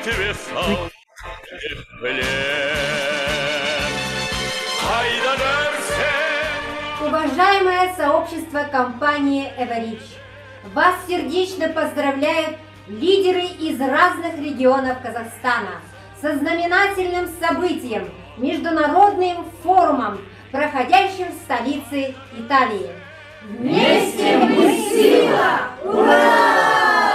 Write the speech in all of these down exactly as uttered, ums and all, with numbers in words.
весал в плен. Ай да дерзкий! Уважаемое сообщество компании «Эверидж», вас сердечно поздравляют лидеры из разных регионов Казахстана со знаменательным событием – Международным форумом, проходящим в столице Италии. Вместе мы сила! Ура!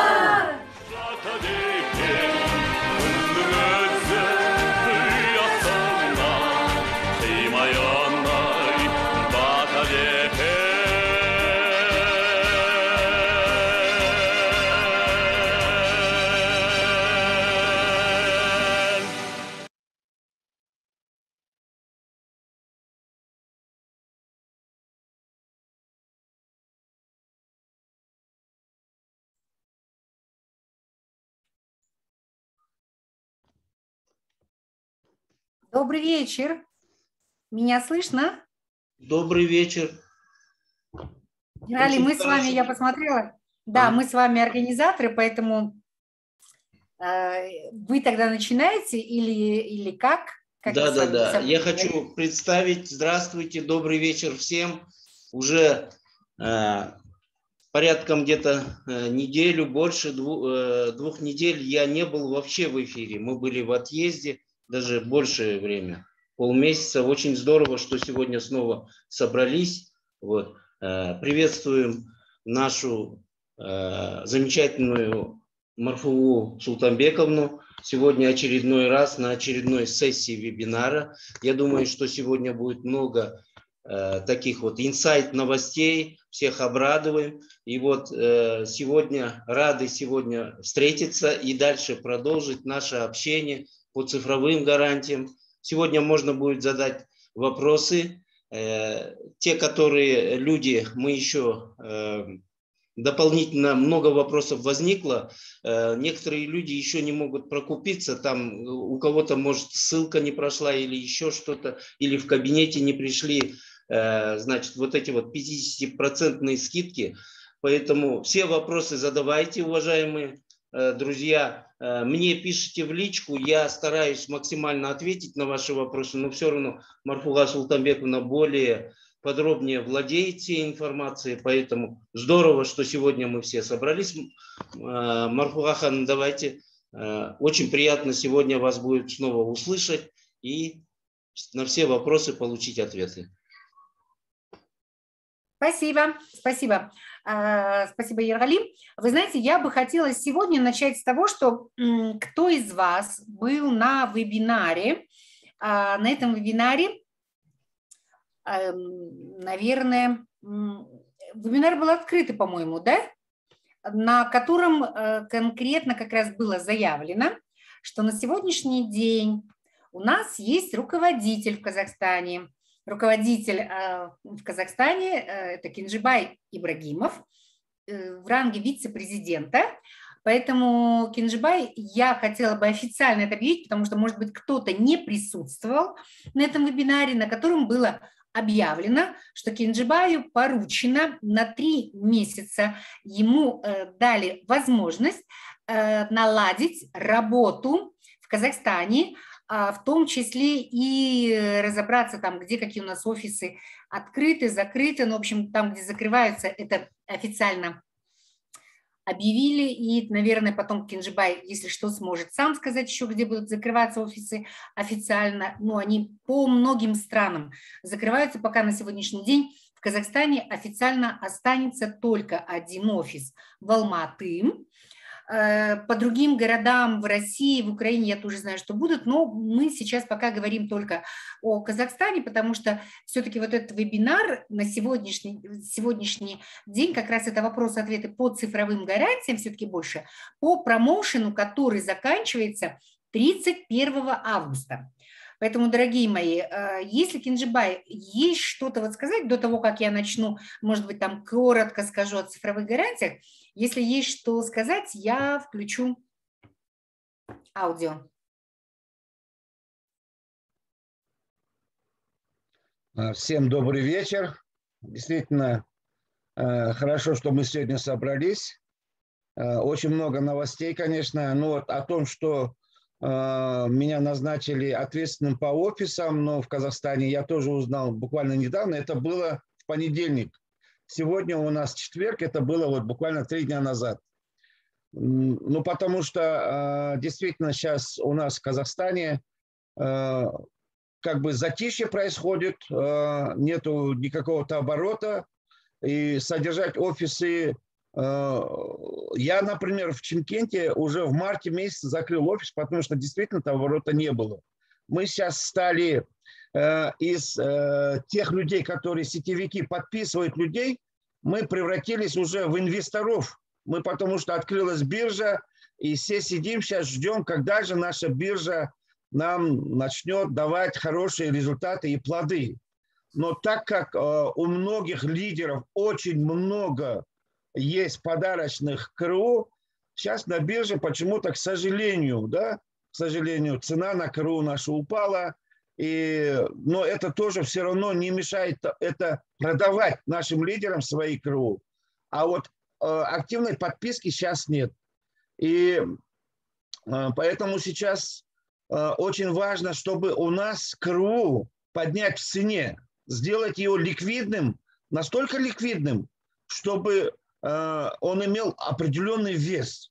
Добрый вечер. Меня слышно? Добрый вечер. Генералий, мы с вами, я посмотрела, да, а? мы с вами организаторы, поэтому э, вы тогда начинаете или, или как? как да, да, да. Я хочу представить, здравствуйте, добрый вечер всем. Уже э, порядком где-то э, неделю, больше двух, э, двух недель я не был вообще в эфире. Мы были в отъезде, даже большее время, полмесяца. Очень здорово, что сегодня снова собрались. Вот. Приветствуем нашу э, замечательную Марфугу Султанбековну. Сегодня очередной раз на очередной сессии вебинара. Я думаю, что сегодня будет много э, таких вот инсайт-новостей. Всех обрадуем. И вот э, сегодня рады сегодня встретиться и дальше продолжить наше общение по цифровым гарантиям. Сегодня можно будет задать вопросы. Те, которые люди, мы еще дополнительно много вопросов возникло. Некоторые люди еще не могут прокупиться. Там у кого-то, может, ссылка не прошла или еще что-то, или в кабинете не пришли, значит, вот эти вот пятидесятипроцентные скидки. Поэтому все вопросы задавайте, уважаемые друзья. Мне пишите в личку, я стараюсь максимально ответить на ваши вопросы, но все равно Марфуга Султанбековна более подробнее владеет всей информацией, поэтому здорово, что сегодня мы все собрались. Марфуга Ханым, давайте, очень приятно сегодня вас будет снова услышать и на все вопросы получить ответы. Спасибо, спасибо. Спасибо, Ергалим. Вы знаете, я бы хотела сегодня начать с того, что кто из вас был на вебинаре, на этом вебинаре, наверное, вебинар был открытый, по-моему, да? На котором конкретно как раз было заявлено, что на сегодняшний день у нас есть руководитель в Казахстане. Руководитель в Казахстане – это Кенжебай Ибрагимов в ранге вице-президента. Поэтому, Кенжебай, я хотела бы официально это объявить, потому что, может быть, кто-то не присутствовал на этом вебинаре, на котором было объявлено, что Кенжебаю поручено на три месяца, ему дали возможность наладить работу в Казахстане, в том числе и разобраться там, где какие у нас офисы открыты, закрыты, ну, в общем, там, где закрываются, это официально объявили, и, наверное, потом Кенжебай, если что, сможет сам сказать еще, где будут закрываться офисы официально, но они по многим странам закрываются, пока на сегодняшний день в Казахстане официально останется только один офис в Алматы. По другим городам в России, в Украине я тоже знаю, что будут, но мы сейчас пока говорим только о Казахстане, потому что все-таки вот этот вебинар на сегодняшний, сегодняшний день как раз это вопросы-ответы по цифровым гарантиям, все-таки больше, по промоушену, который заканчивается тридцать первого августа. Поэтому, дорогие мои, если, Кенжебай, есть что-то вот сказать до того, как я начну, может быть, там коротко скажу о цифровых гарантиях, если есть что сказать, я включу аудио. Всем добрый вечер. Действительно, хорошо, что мы сегодня собрались. Очень много новостей, конечно. Но вот о том, что меня назначили ответственным по офисам, но в Казахстане я тоже узнал буквально недавно, это было в понедельник. Сегодня у нас четверг, это было вот буквально три дня назад. Ну, потому что действительно сейчас у нас в Казахстане как бы затишье происходит, нету никакого-то оборота, и содержать офисы. Я, например, в Чимкенте уже в марте месяце закрыл офис, потому что действительно там оборота не было. Мы сейчас стали из тех людей, которые сетевики подписывают людей, мы превратились уже в инвесторов. Мы потому что открылась биржа, и все сидим сейчас, ждем, когда же наша биржа нам начнет давать хорошие результаты и плоды. Но так как у многих лидеров очень много есть подарочных КРУ, сейчас на бирже почему-то, к сожалению, да, к сожалению, цена на КРУ наша упала, и, но это тоже все равно не мешает это продавать нашим лидерам свои КРУ. А вот э, активной подписки сейчас нет. И э, поэтому сейчас э, очень важно, чтобы у нас КРУ поднять в цене, сделать его ликвидным, настолько ликвидным, чтобы э, он имел определенный вес.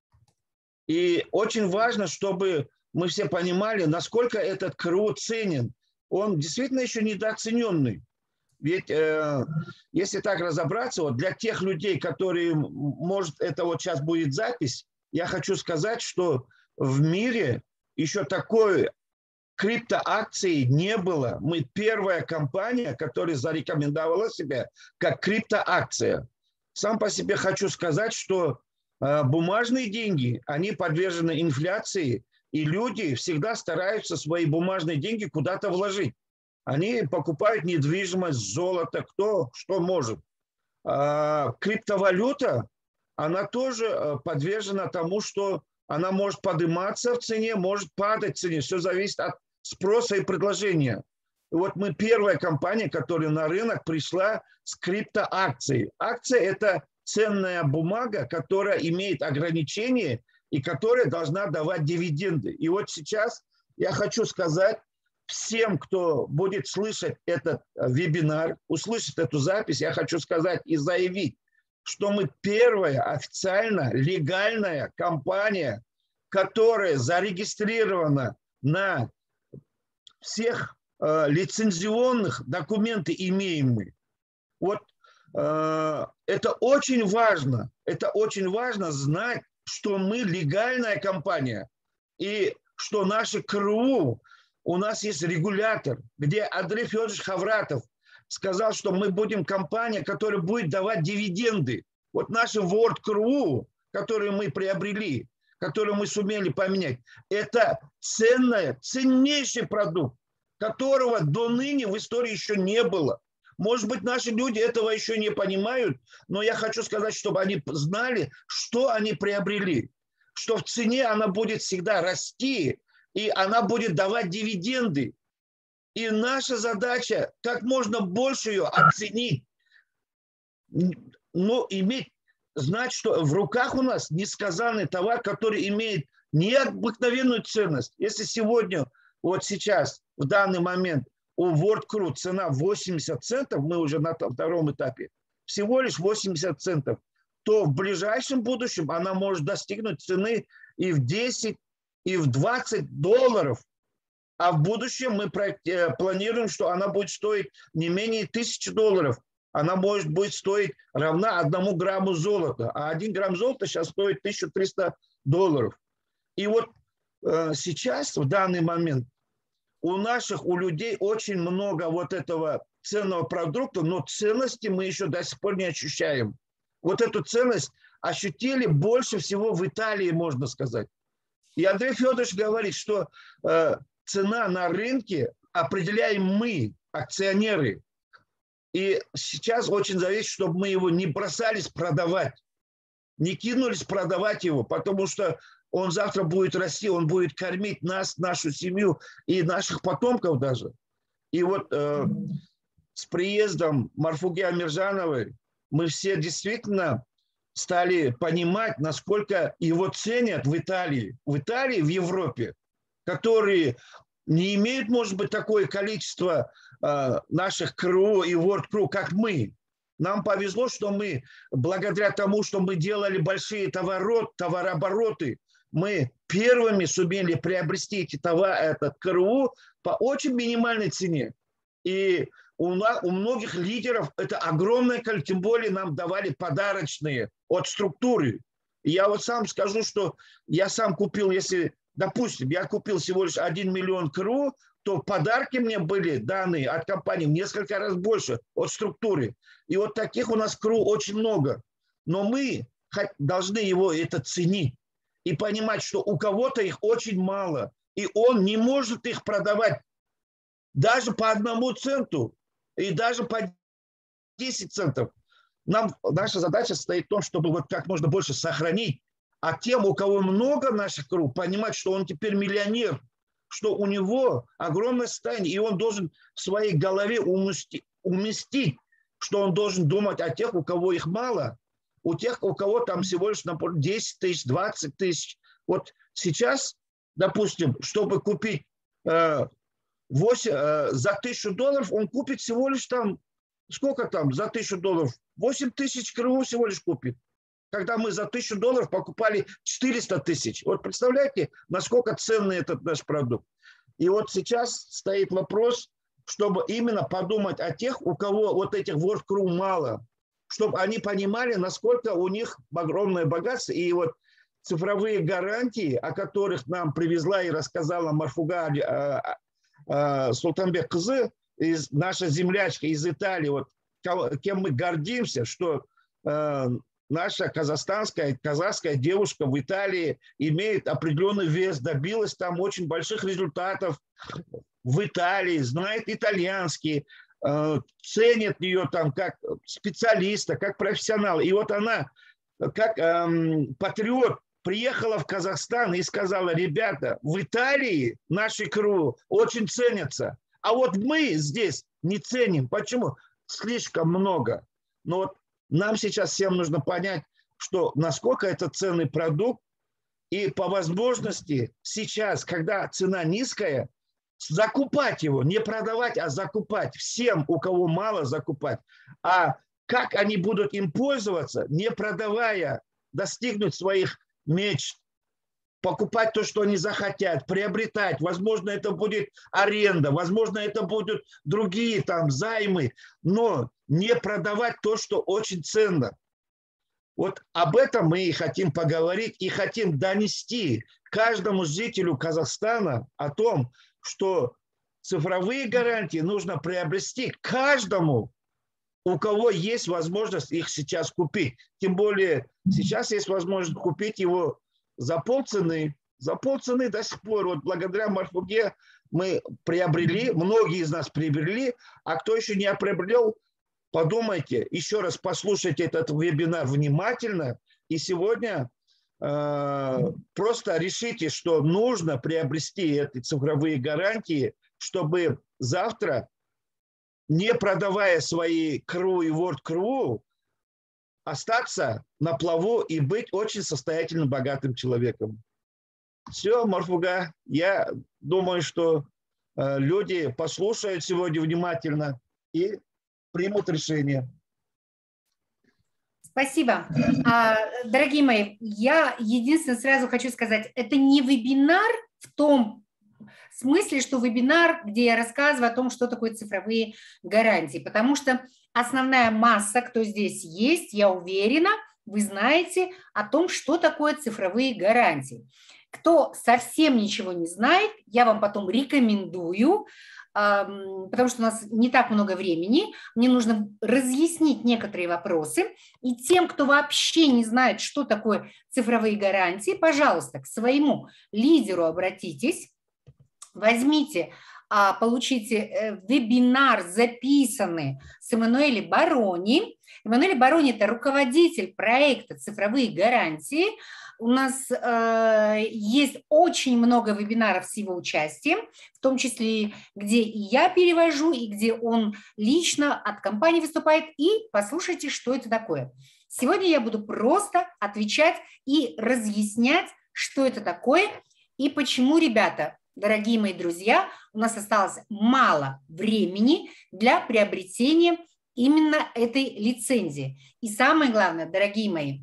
И очень важно, чтобы мы все понимали, насколько этот КРУ ценен. Он действительно еще недооцененный. Ведь э, если так разобраться, вот для тех людей, которые, может, это вот сейчас будет запись, я хочу сказать, что в мире еще такой криптоакции не было. Мы первая компания, которая зарекомендовала себя как криптоакция. Сам по себе хочу сказать, что э, бумажные деньги, они подвержены инфляции, и люди всегда стараются свои бумажные деньги куда-то вложить. Они покупают недвижимость, золото, кто что может. А криптовалюта, она тоже подвержена тому, что она может подниматься в цене, может падать в цене. Все зависит от спроса и предложения. И вот мы первая компания, которая на рынок пришла с криптоакцией. Акция – это ценная бумага, которая имеет ограничения и которая должна давать дивиденды. И вот сейчас я хочу сказать всем, кто будет слышать этот вебинар, услышать эту запись, я хочу сказать и заявить, что мы первая официально легальная компания, которая зарегистрирована на всех э, лицензионных документах имеем мы. Вот э, это очень важно, это очень важно знать, что мы легальная компания и что наши КРУ, у нас есть регулятор, где Андрей Федорович Хавратов сказал, что мы будем компания, которая будет давать дивиденды. Вот наши World КРУ, которые мы приобрели, которые мы сумели поменять, это ценный, ценнейший продукт, которого до ныне в истории еще не было. Может быть, наши люди этого еще не понимают, но я хочу сказать, чтобы они знали, что они приобрели, что в цене она будет всегда расти, и она будет давать дивиденды. И наша задача как можно больше ее оценить, но иметь, знать, что в руках у нас несказанный товар, который имеет необыкновенную ценность. Если сегодня, вот сейчас, в данный момент, у World КРУ цена восемьдесят центов, мы уже на втором этапе, всего лишь восемьдесят центов, то в ближайшем будущем она может достигнуть цены и в десять, и в двадцать долларов. А в будущем мы планируем, что она будет стоить не менее тысячи долларов. Она может будет стоить равна одному грамму золота. А один грамм золота сейчас стоит тысячу триста долларов. И вот э, сейчас, в данный момент, у наших, у людей очень много вот этого ценного продукта, но ценности мы еще до сих пор не ощущаем. Вот эту ценность ощутили больше всего в Италии, можно сказать. И Андрей Федорович говорит, что э, цена на рынке определяем мы, акционеры. И сейчас очень зависит, чтобы мы его не бросались продавать, не кинулись продавать его, потому что он завтра будет расти, он будет кормить нас, нашу семью и наших потомков даже. И вот э, с приездом Марфуги Амиржановой мы все действительно стали понимать, насколько его ценят в Италии, в Италии, в Европе, которые не имеют, может быть, такое количество э, наших КРУ и World КРУ, как мы. Нам повезло, что мы, благодаря тому, что мы делали большие товарот, товарообороты, мы первыми сумели приобрести эти товары, этот КРУ по очень минимальной цене. И у, нас, у многих лидеров это огромное количество, тем более нам давали подарочные от структуры. И я вот сам скажу, что я сам купил, если, допустим, я купил всего лишь один миллион КРУ, то подарки мне были даны от компании в несколько раз больше от структуры. И вот таких у нас КРУ очень много. Но мы должны его это ценить и понимать, что у кого-то их очень мало, и он не может их продавать даже по одному центу и даже по десять центов. Нам, наша задача состоит в том, чтобы вот как можно больше сохранить, а тем, у кого много наших КРУ, понимать, что он теперь миллионер, что у него огромное состояние, и он должен в своей голове уместить, уместить, что он должен думать о тех, у кого их мало, у тех, у кого там всего лишь, например, десять тысяч, двадцать тысяч. Вот сейчас, допустим, чтобы купить э, восемь, э, за тысячу долларов, он купит всего лишь там, сколько там за тысячу долларов? восемь тысяч КРУ всего лишь купит. Когда мы за тысячу долларов покупали четыреста тысяч. Вот представляете, насколько ценный этот наш продукт. И вот сейчас стоит вопрос, чтобы именно подумать о тех, у кого вот этих World КРУ мало, чтобы они понимали, насколько у них огромное богатство. И вот цифровые гарантии, о которых нам привезла и рассказала Марфуга э, э, Султанбек Кызы, из, наша землячка из Италии, вот, кем мы гордимся, что э, наша казахстанская, казахская девушка в Италии имеет определенный вес, добилась там очень больших результатов в Италии, знает итальянский, э, ценит ее там как специалиста, как профессионала. И вот она, как э, патриот, приехала в Казахстан и сказала: ребята, в Италии наши КРУ очень ценятся, а вот мы здесь не ценим. Почему? Слишком много. Но вот нам сейчас всем нужно понять, что насколько это ценный продукт, и по возможности сейчас, когда цена низкая, закупать его, не продавать, а закупать. Всем, у кого мало, закупать. А как они будут им пользоваться, не продавая, достигнуть своих мечт, покупать то, что они захотят, приобретать. Возможно, это будет аренда, возможно, это будут другие там займы, но не продавать то, что очень ценно. Вот об этом мы и хотим поговорить, и хотим донести каждому жителю Казахстана о том, что цифровые гарантии нужно приобрести каждому, у кого есть возможность их сейчас купить. Тем более сейчас есть возможность купить его за полцены. За полцены до сих пор. Вот благодаря Марфуге мы приобрели, многие из нас приобрели, а кто еще не приобрел, подумайте, еще раз послушайте этот вебинар внимательно, и сегодня э, просто решите, что нужно приобрести эти цифровые гарантии, чтобы завтра, не продавая свои КРУ и World КРУ, остаться на плаву и быть очень состоятельным, богатым человеком. Все, Марфуга, я думаю, что э, люди послушают сегодня внимательно и примут решение. Спасибо. А, дорогие мои, я единственное сразу хочу сказать, это не вебинар в том смысле, что вебинар, где я рассказываю о том, что такое цифровые гарантии, потому что основная масса, кто здесь есть, я уверена, вы знаете о том, что такое цифровые гарантии. Кто совсем ничего не знает, я вам потом рекомендую, потому что у нас не так много времени, мне нужно разъяснить некоторые вопросы. И тем, кто вообще не знает, что такое цифровые гарантии, пожалуйста, к своему лидеру обратитесь, возьмите, получите вебинар, записанный с Эммануэлем Барони. Эммануэль Барони – это руководитель проекта «Цифровые гарантии». У нас э, есть очень много вебинаров с его участием, в том числе, где и я перевожу, и где он лично от компании выступает. И послушайте, что это такое. Сегодня я буду просто отвечать и разъяснять, что это такое и почему, ребята, дорогие мои друзья, у нас осталось мало времени для приобретения именно этой лицензии. И самое главное, дорогие мои,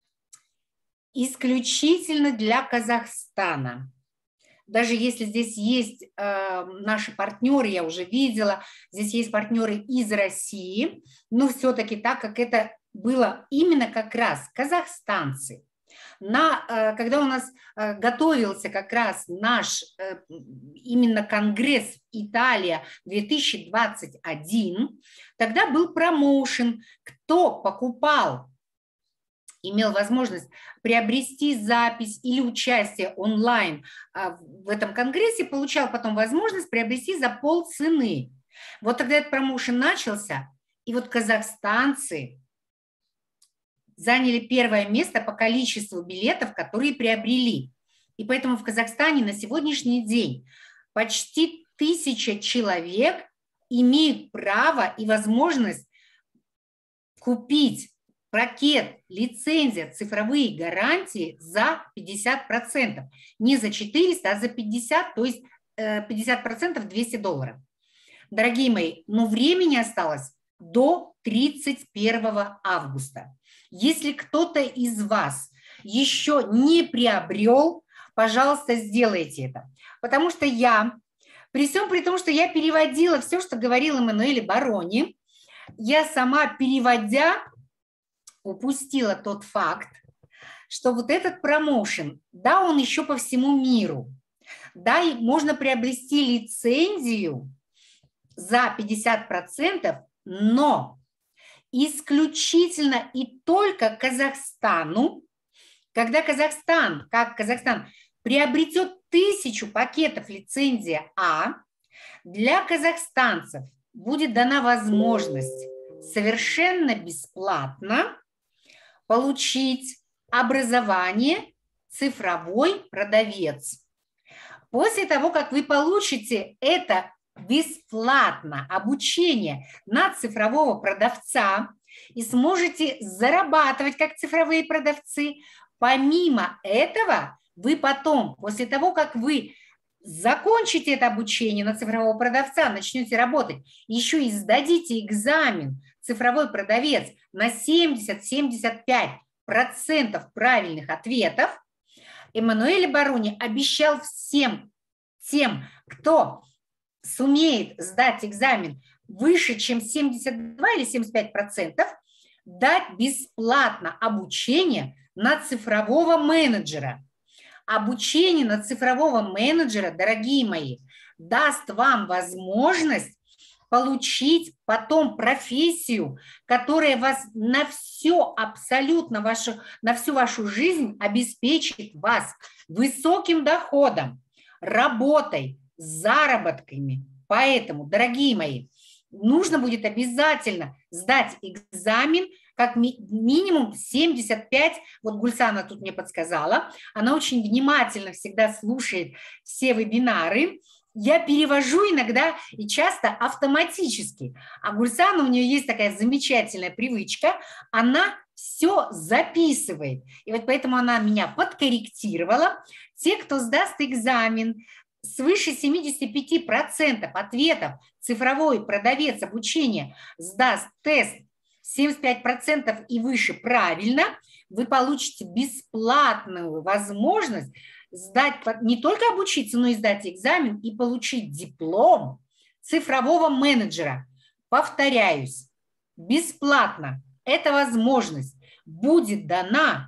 исключительно для Казахстана. Даже если здесь есть э, наши партнеры, я уже видела, здесь есть партнеры из России, но все-таки так как это было именно как раз казахстанцы, на, э, когда у нас э, готовился как раз наш э, именно конгресс Италия две тысячи двадцать один, тогда был промоушен, кто покупал, имел возможность приобрести запись или участие онлайн в этом конгрессе, получал потом возможность приобрести за полцены. Вот тогда этот промоушен начался, и вот казахстанцы заняли первое место по количеству билетов, которые приобрели. И поэтому в Казахстане на сегодняшний день почти тысяча человек имеют право и возможность купить пакет, лицензия, цифровые гарантии за пятьдесят процентов. Не за четыреста, а за пятьдесят, то есть пятьдесят процентов двести долларов. Дорогие мои, но времени осталось до тридцать первого августа. Если кто-то из вас еще не приобрел, пожалуйста, сделайте это. Потому что я, при всем при том, что я переводила все, что говорил Эммануэль Барони, я сама переводя, упустила тот факт, что вот этот промоушен, да, он еще по всему миру, да, и можно приобрести лицензию за пятьдесят процентов, но исключительно и только Казахстану, когда Казахстан, как Казахстан, приобретет тысячу пакетов лицензия А, для казахстанцев будет дана возможность совершенно бесплатно получить образование цифровой продавец. После того, как вы получите это бесплатно обучение на цифрового продавца и сможете зарабатывать как цифровые продавцы, помимо этого вы потом, после того, как вы закончите это обучение на цифрового продавца, начнете работать, еще и сдадите экзамен цифровой продавец на семьдесят — семьдесят пять процентов правильных ответов, Эммануэль Барони обещал всем тем, кто сумеет сдать экзамен выше, чем семьдесят два или семьдесят пять процентов, дать бесплатно обучение на цифрового менеджера. Обучение на цифрового менеджера, дорогие мои, даст вам возможность получить потом профессию, которая вас на все, абсолютно вашу, на всю вашу жизнь обеспечит вас высоким доходом, работой, заработками. Поэтому, дорогие мои, нужно будет обязательно сдать экзамен, как ми- минимум семьдесят пять, вот Гульсана тут мне подсказала, она очень внимательно всегда слушает все вебинары, я перевожу иногда и часто автоматически, а Гульсана, у нее есть такая замечательная привычка, она все записывает, и вот поэтому она меня подкорректировала. Те, кто сдаст экзамен, свыше семидесяти пяти процентов ответов цифровой продавец обучения сдаст тест семьдесят пять процентов и выше правильно, вы получите бесплатную возможность сдать, не только обучиться, но и сдать экзамен и получить диплом цифрового менеджера. Повторяюсь, бесплатно эта возможность будет дана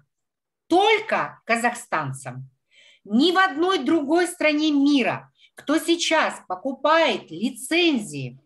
только казахстанцам. Ни в одной другой стране мира, кто сейчас покупает лицензии,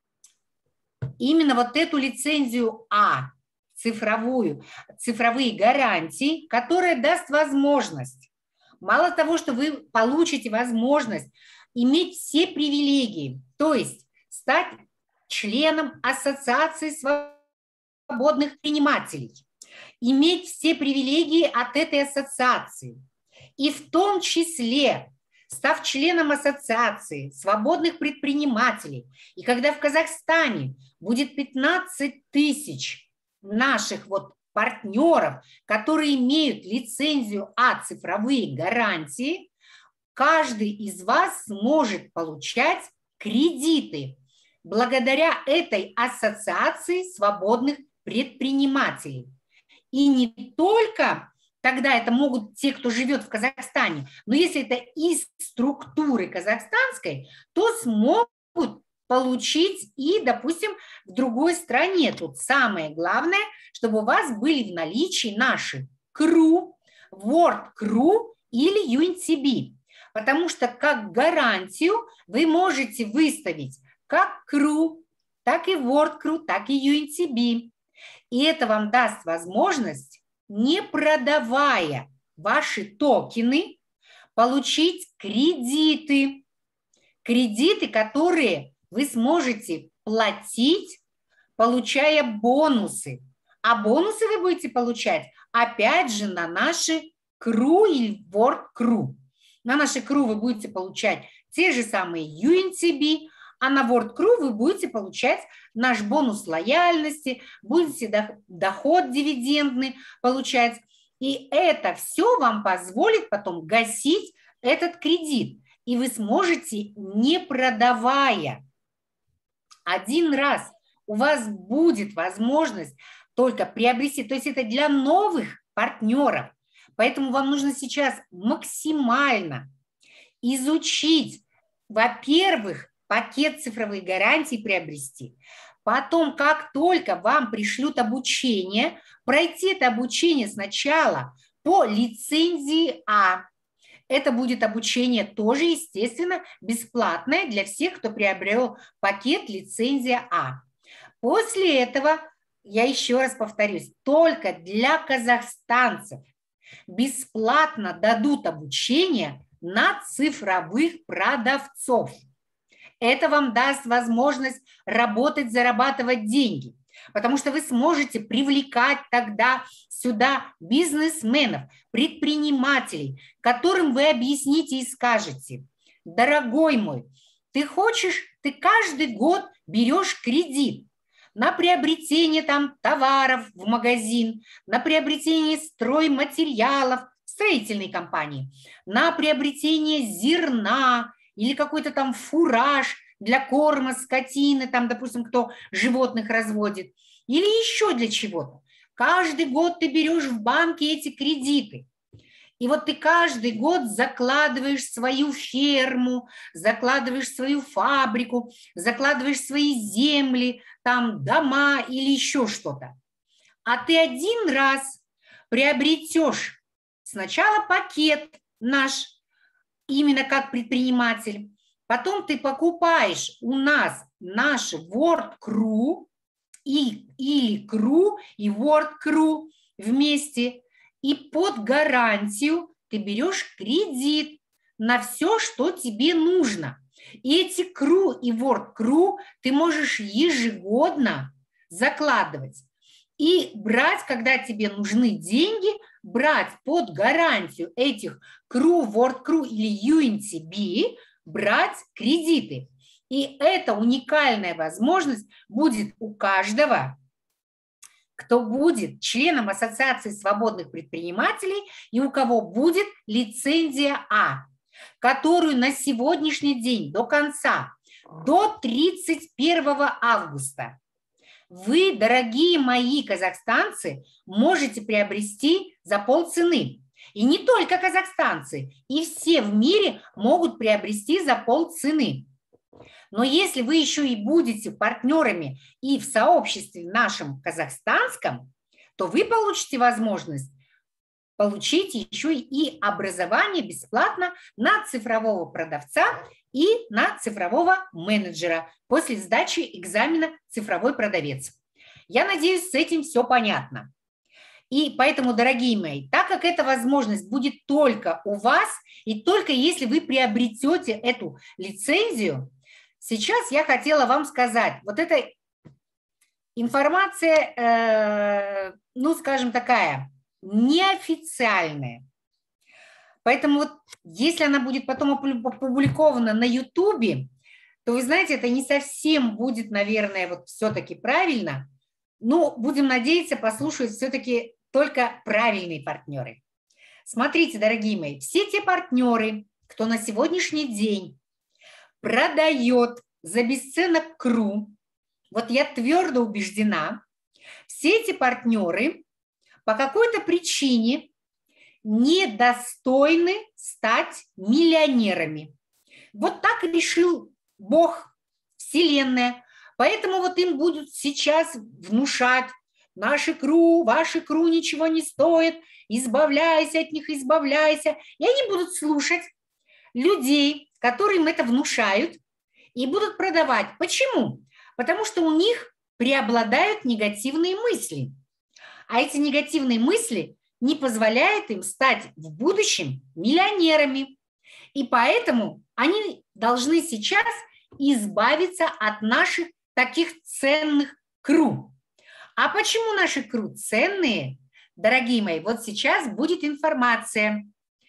именно вот эту лицензию А, цифровую, цифровые гарантии, которая даст возможность, мало того, что вы получите возможность иметь все привилегии, то есть стать членом Ассоциации свободных предпринимателей, иметь все привилегии от этой ассоциации, и в том числе, став членом Ассоциации свободных предпринимателей, и когда в Казахстане будет пятнадцать тысяч наших вот партнеров, которые имеют лицензию А цифровые гарантии, каждый из вас сможет получать кредиты благодаря этой ассоциации свободных предпринимателей. И не только тогда это могут те, кто живет в Казахстане, но если это из структуры казахстанской, то смогут получить и, допустим, в другой стране. Тут самое главное, чтобы у вас были в наличии наши КРУ, WorldCRU или ю эн ти би, потому что как гарантию вы можете выставить как КРУ, так и WorldCRU, так и ю эн ти би. И это вам даст возможность, не продавая ваши токены, получить кредиты. Кредиты, которые вы сможете платить, получая бонусы. А бонусы вы будете получать, опять же, на наши КРУ или WorldCRU. На наши КРУ вы будете получать те же самые ю эн ти би, а на WorldCRU вы будете получать наш бонус лояльности, будете доход дивидендный получать. И это все вам позволит потом гасить этот кредит. И вы сможете, не продавая, один раз у вас будет возможность только приобрести. То есть это для новых партнеров. Поэтому вам нужно сейчас максимально изучить, во-первых, пакет цифровых гарантий приобрести. Потом, как только вам пришлют обучение, пройти это обучение сначала по лицензии А. Это будет обучение тоже, естественно, бесплатное для всех, кто приобрел пакет лицензия А. После этого, я еще раз повторюсь, только для казахстанцев бесплатно дадут обучение на цифровых продавцов. Это вам даст возможность работать, зарабатывать деньги, потому что вы сможете привлекать тогда сюда бизнесменов, предпринимателей, которым вы объясните и скажете: дорогой мой, ты хочешь, ты каждый год берешь кредит на приобретение там товаров в магазин, на приобретение стройматериалов в строительной компании, на приобретение зерна, или какой-то там фураж для корма скотины, там, допустим, кто животных разводит, или еще для чего-то. Каждый год ты берешь в банке эти кредиты. И вот ты каждый год закладываешь свою ферму, закладываешь свою фабрику, закладываешь свои земли, там дома или еще что-то. А ты один раз приобретешь сначала пакет наш, именно как предприниматель. Потом ты покупаешь у нас наши WorldCRU и, или КРУ и WorldCRU вместе. И под гарантию ты берешь кредит на все, что тебе нужно. И эти КРУ и WorldCRU ты можешь ежегодно закладывать. И брать, когда тебе нужны деньги, брать под гарантию этих КРУ, WorldCRU или ю эн ти би, брать кредиты. И эта уникальная возможность будет у каждого, кто будет членом Ассоциации свободных предпринимателей и у кого будет лицензия А, которую на сегодняшний день до конца, до тридцать первого августа, вы, дорогие мои казахстанцы, можете приобрести за полцены. И не только казахстанцы, и все в мире могут приобрести за полцены. Но если вы еще и будете партнерами и в сообществе нашем казахстанском, то вы получите возможность получить еще и образование бесплатно на цифрового продавца и на цифрового менеджера после сдачи экзамена «Цифровой продавец». Я надеюсь, с этим все понятно. И поэтому, дорогие мои, так как эта возможность будет только у вас, и только если вы приобретете эту лицензию, сейчас я хотела вам сказать, вот эта информация, э, ну, скажем, такая, неофициальная. Поэтому вот если она будет потом опубликована на Ютубе, то, вы знаете, это не совсем будет, наверное, вот все-таки правильно, Ну, будем надеяться, послушают все-таки только правильные партнеры. Смотрите, дорогие мои, все те партнеры, кто на сегодняшний день продает за бесценок КРУ, вот я твердо убеждена, все эти партнеры по какой-то причине недостойны стать миллионерами. Вот так решил Бог, Вселенная. Поэтому вот им будут сейчас внушать: наши КРУ, ваши КРУ ничего не стоят, избавляйся от них, избавляйся. И они будут слушать людей, которым это внушают, и будут продавать. Почему? Потому что у них преобладают негативные мысли. А эти негативные мысли не позволяют им стать в будущем миллионерами. И поэтому они должны сейчас избавиться от наших таких ценных КРУ. А почему наши КРУ ценные? Дорогие мои, вот сейчас будет информация,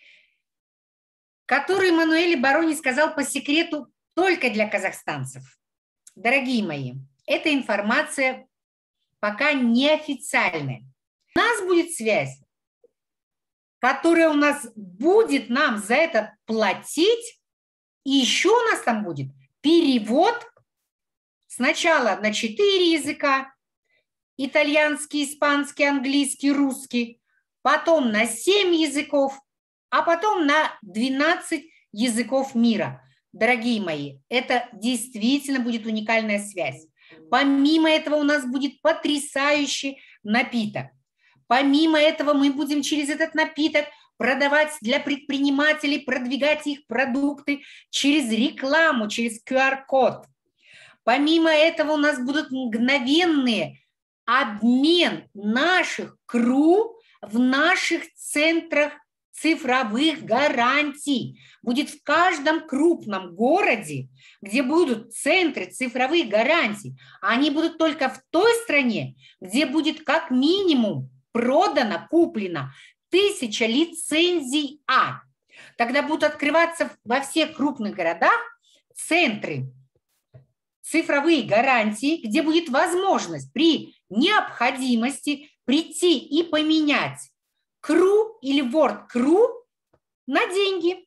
которую Мануэль Барони сказал по секрету только для казахстанцев. Дорогие мои, эта информация пока неофициальная. У нас будет связь, которая у нас будет нам за это платить, и еще у нас там будет перевод сначала на четыре языка: итальянский, испанский, английский, русский, потом на семь языков, а потом на двенадцать языков мира. Дорогие мои, это действительно будет уникальная связь. Помимо этого у нас будет потрясающий напиток. Помимо этого мы будем через этот напиток продавать для предпринимателей, продвигать их продукты через рекламу, через ку ар код. Помимо этого у нас будут мгновенные обмен наших КРУ в наших центрах цифровых гарантий. Будет в каждом крупном городе, где будут центры цифровых гарантий. Они будут только в той стране, где будет как минимум продано, куплено тысяча лицензий А. Тогда будут открываться во всех крупных городах центры цифровые гарантии, где будет возможность при необходимости прийти и поменять КРУ или Word КРУ на деньги.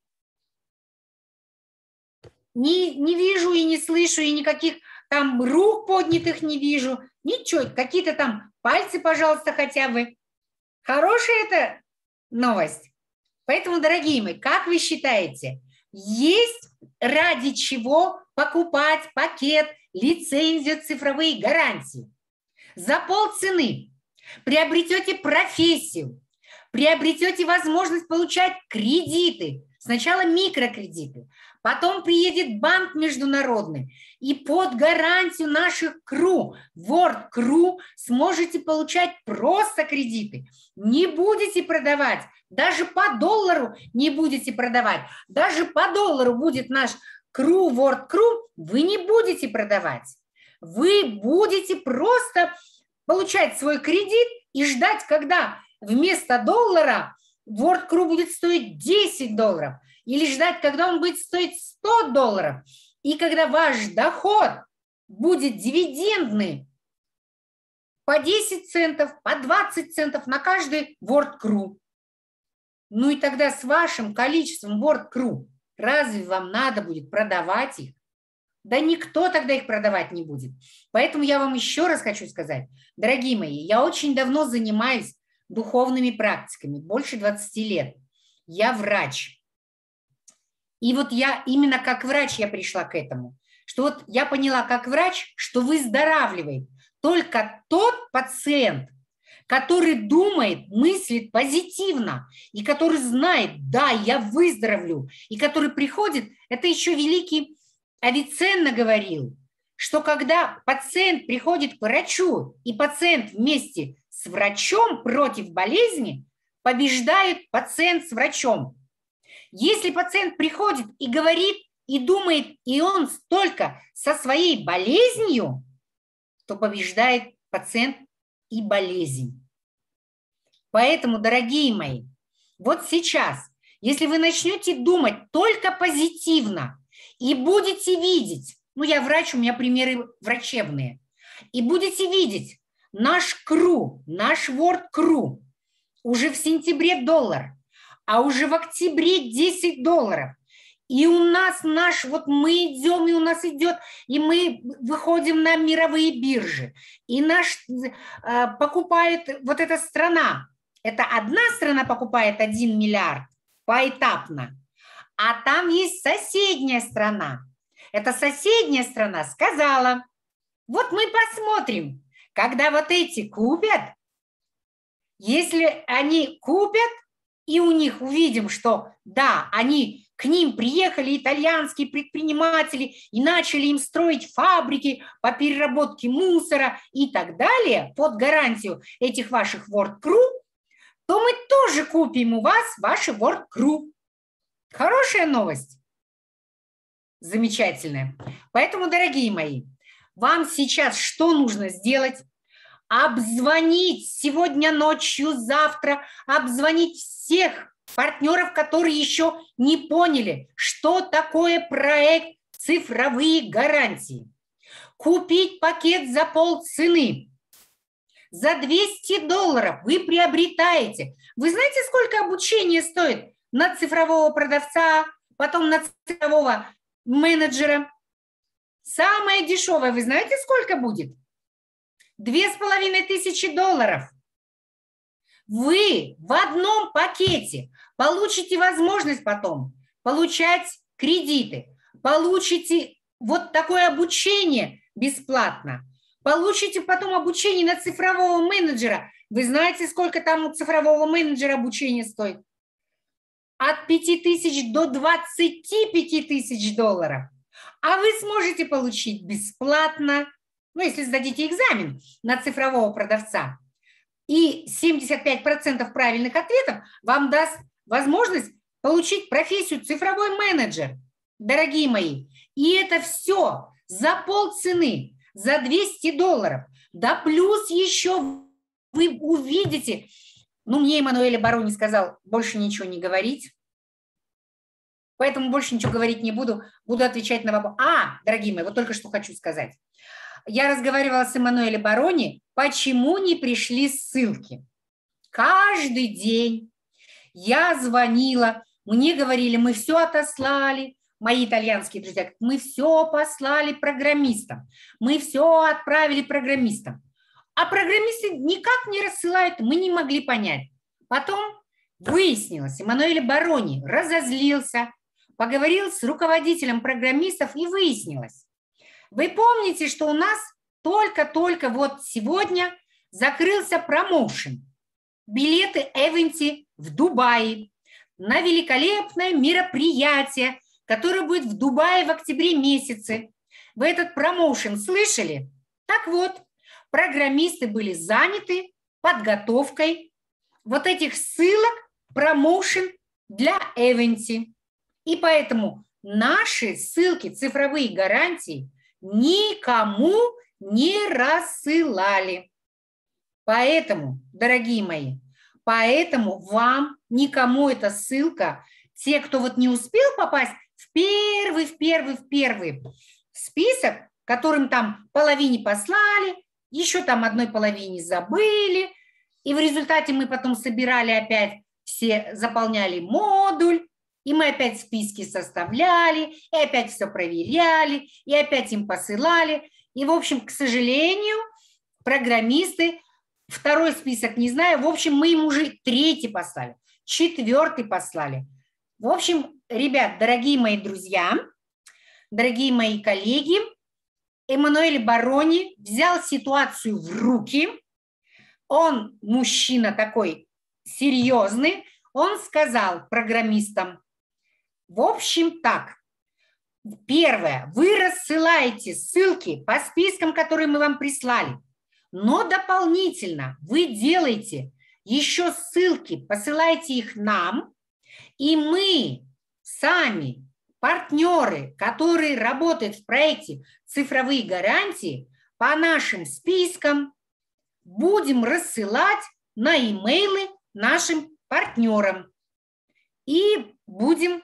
Не, не вижу и не слышу, и никаких там рук поднятых не вижу. Ничего, какие-то там пальцы, пожалуйста, хотя бы. Хорошая это новость. Поэтому, дорогие мои, как вы считаете, есть ради чего покупать пакет, лицензию, цифровые гарантии? За полцены приобретете профессию, приобретете возможность получать кредиты. Сначала микрокредиты, потом приедет банк международный, и под гарантию наших КРУ, Word КРУ, сможете получать просто кредиты. Не будете продавать, даже по доллару не будете продавать. Даже по доллару будет наш КРУ, Word КРУ, вы не будете продавать. Вы будете просто получать свой кредит и ждать, когда вместо доллара Word КРУ будет стоить десять долларов, или ждать, когда он будет стоить сто долларов. И когда ваш доход будет дивидендный по десять центов, по двадцать центов на каждый Word КРУ. Ну и тогда с вашим количеством Word КРУ разве вам надо будет продавать их? Да никто тогда их продавать не будет. Поэтому я вам еще раз хочу сказать, дорогие мои, я очень давно занимаюсь духовными практиками, больше двадцати лет. Я врач. И вот я именно как врач я пришла к этому, что вот я поняла как врач, что выздоравливает только тот пациент, который думает, мыслит позитивно, и который знает, да, я выздоровлю, и который приходит, это еще великий Авиценна говорил, что когда пациент приходит к врачу, и пациент вместе с врачом против болезни, побеждает пациент с врачом. Если пациент приходит и говорит, и думает, и он столько со своей болезнью, то побеждает пациент и болезнь. Поэтому, дорогие мои, вот сейчас, если вы начнете думать только позитивно и будете видеть, ну я врач, у меня примеры врачебные, и будете видеть наш кру, наш World Crew уже в сентябре доллар, а уже в октябре десять долларов. И у нас наш, вот мы идем, и у нас идет, и мы выходим на мировые биржи, и наш э, покупает вот эта страна. Это одна страна покупает один миллиард поэтапно, а там есть соседняя страна. Эта соседняя страна сказала, вот мы посмотрим, когда вот эти купят, если они купят, и у них увидим, что да, они к ним приехали итальянские предприниматели и начали им строить фабрики по переработке мусора и так далее под гарантию этих ваших World Crew, то мы тоже купим у вас ваши World Crew. Хорошая новость. Замечательная. Поэтому, дорогие мои, вам сейчас что нужно сделать? Обзвонить сегодня ночью, завтра, обзвонить всех партнеров, которые еще не поняли, что такое проект «Цифровые гарантии». Купить пакет за полцены. За двести долларов вы приобретаете. Вы знаете, сколько обучение стоит на цифрового продавца, потом на цифрового менеджера? Самое дешевое, вы знаете, сколько будет? Две с половиной тысячи долларов. Вы в одном пакете получите возможность потом получать кредиты, получите вот такое обучение бесплатно, получите потом обучение на цифрового менеджера. Вы знаете, сколько там у цифрового менеджера обучение стоит? От пяти тысяч до двадцати пяти тысяч долларов. А вы сможете получить бесплатно, ну, если сдадите экзамен на цифрового продавца, и семьдесят пять процентов правильных ответов вам даст возможность получить профессию цифровой менеджер, дорогие мои. И это все за полцены, за двести долларов. Да плюс еще вы увидите, ну, мне Эммануэль Барони сказал, больше ничего не говорить, поэтому больше ничего говорить не буду, буду отвечать на вопрос. А, дорогие мои, вот только что хочу сказать. Я разговаривала с Эммануэлем Барони, почему не пришли ссылки. Каждый день я звонила, мне говорили, мы все отослали, мои итальянские друзья, мы все послали программистам, мы все отправили программистам. А программисты никак не рассылают, мы не могли понять. Потом выяснилось, Эммануэль Барони разозлился, поговорил с руководителем программистов и выяснилось. Вы помните, что у нас только-только вот сегодня закрылся промоушен. Билеты Эвенти в Дубае на великолепное мероприятие, которое будет в Дубае в октябре месяце. Вы этот промоушен слышали? Так вот, программисты были заняты подготовкой вот этих ссылок промоушен для Эвенти. И поэтому наши ссылки, цифровые гарантии, никому не рассылали. Поэтому, дорогие мои, поэтому вам никому эта ссылка, те, кто вот не успел попасть в первый, в первый, в первый список, которым там половине послали, еще там одной половине забыли, и в результате мы потом собирали опять, все заполняли модуль, и мы опять списки составляли, и опять все проверяли, и опять им посылали. И, в общем, к сожалению, программисты, второй список не знаю, в общем, мы им уже третий послали, четвертый послали. В общем, ребят, дорогие мои друзья, дорогие мои коллеги, Эммануэль Барони взял ситуацию в руки. Он мужчина такой серьезный. Он сказал программистам, в общем, так, первое, вы рассылаете ссылки по спискам, которые мы вам прислали, но дополнительно вы делаете еще ссылки, посылаете их нам, и мы сами, партнеры, которые работают в проекте «Цифровые гарантии», по нашим спискам будем рассылать на имейлы нашим партнерам. И будем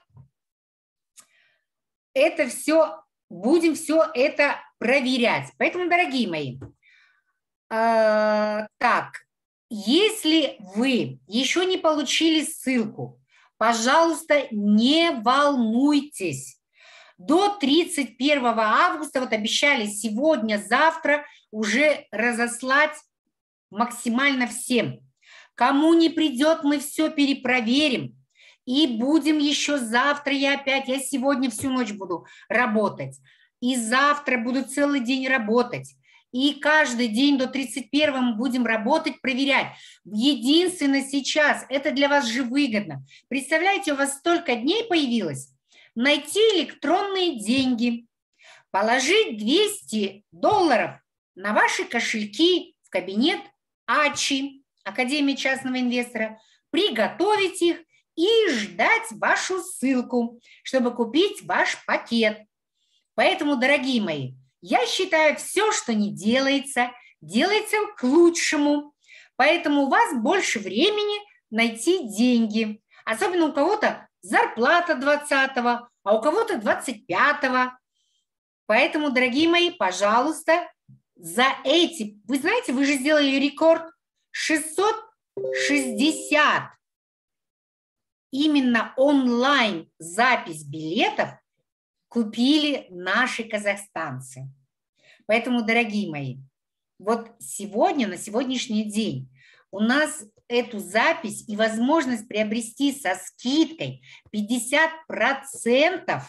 это все, будем все это проверять. Поэтому, дорогие мои, А, так, если вы еще не получили ссылку, пожалуйста, не волнуйтесь. До тридцать первого августа, вот обещали сегодня, завтра уже разослать максимально всем. Кому не придет, мы все перепроверим. И будем еще завтра, я опять, я сегодня всю ночь буду работать. И завтра буду целый день работать. И каждый день до тридцать первого мы будем работать, проверять. Единственное сейчас, это для вас же выгодно. Представляете, у вас столько дней появилось. Найти электронные деньги, положить двести долларов на ваши кошельки в кабинет АЧИ, Академии частного инвестора, приготовить их и ждать вашу ссылку, чтобы купить ваш пакет. Поэтому, дорогие мои, я считаю, все, что не делается, делается к лучшему. Поэтому у вас больше времени найти деньги. Особенно у кого-то зарплата двадцатого, а у кого-то двадцать пятого. Поэтому, дорогие мои, пожалуйста, за эти... Вы знаете, вы же сделали рекорд шестьсот шестьдесят. Именно онлайн запись билетов купили наши казахстанцы. Поэтому, дорогие мои, вот сегодня, на сегодняшний день у нас эту запись и возможность приобрести со скидкой пятьдесят процентов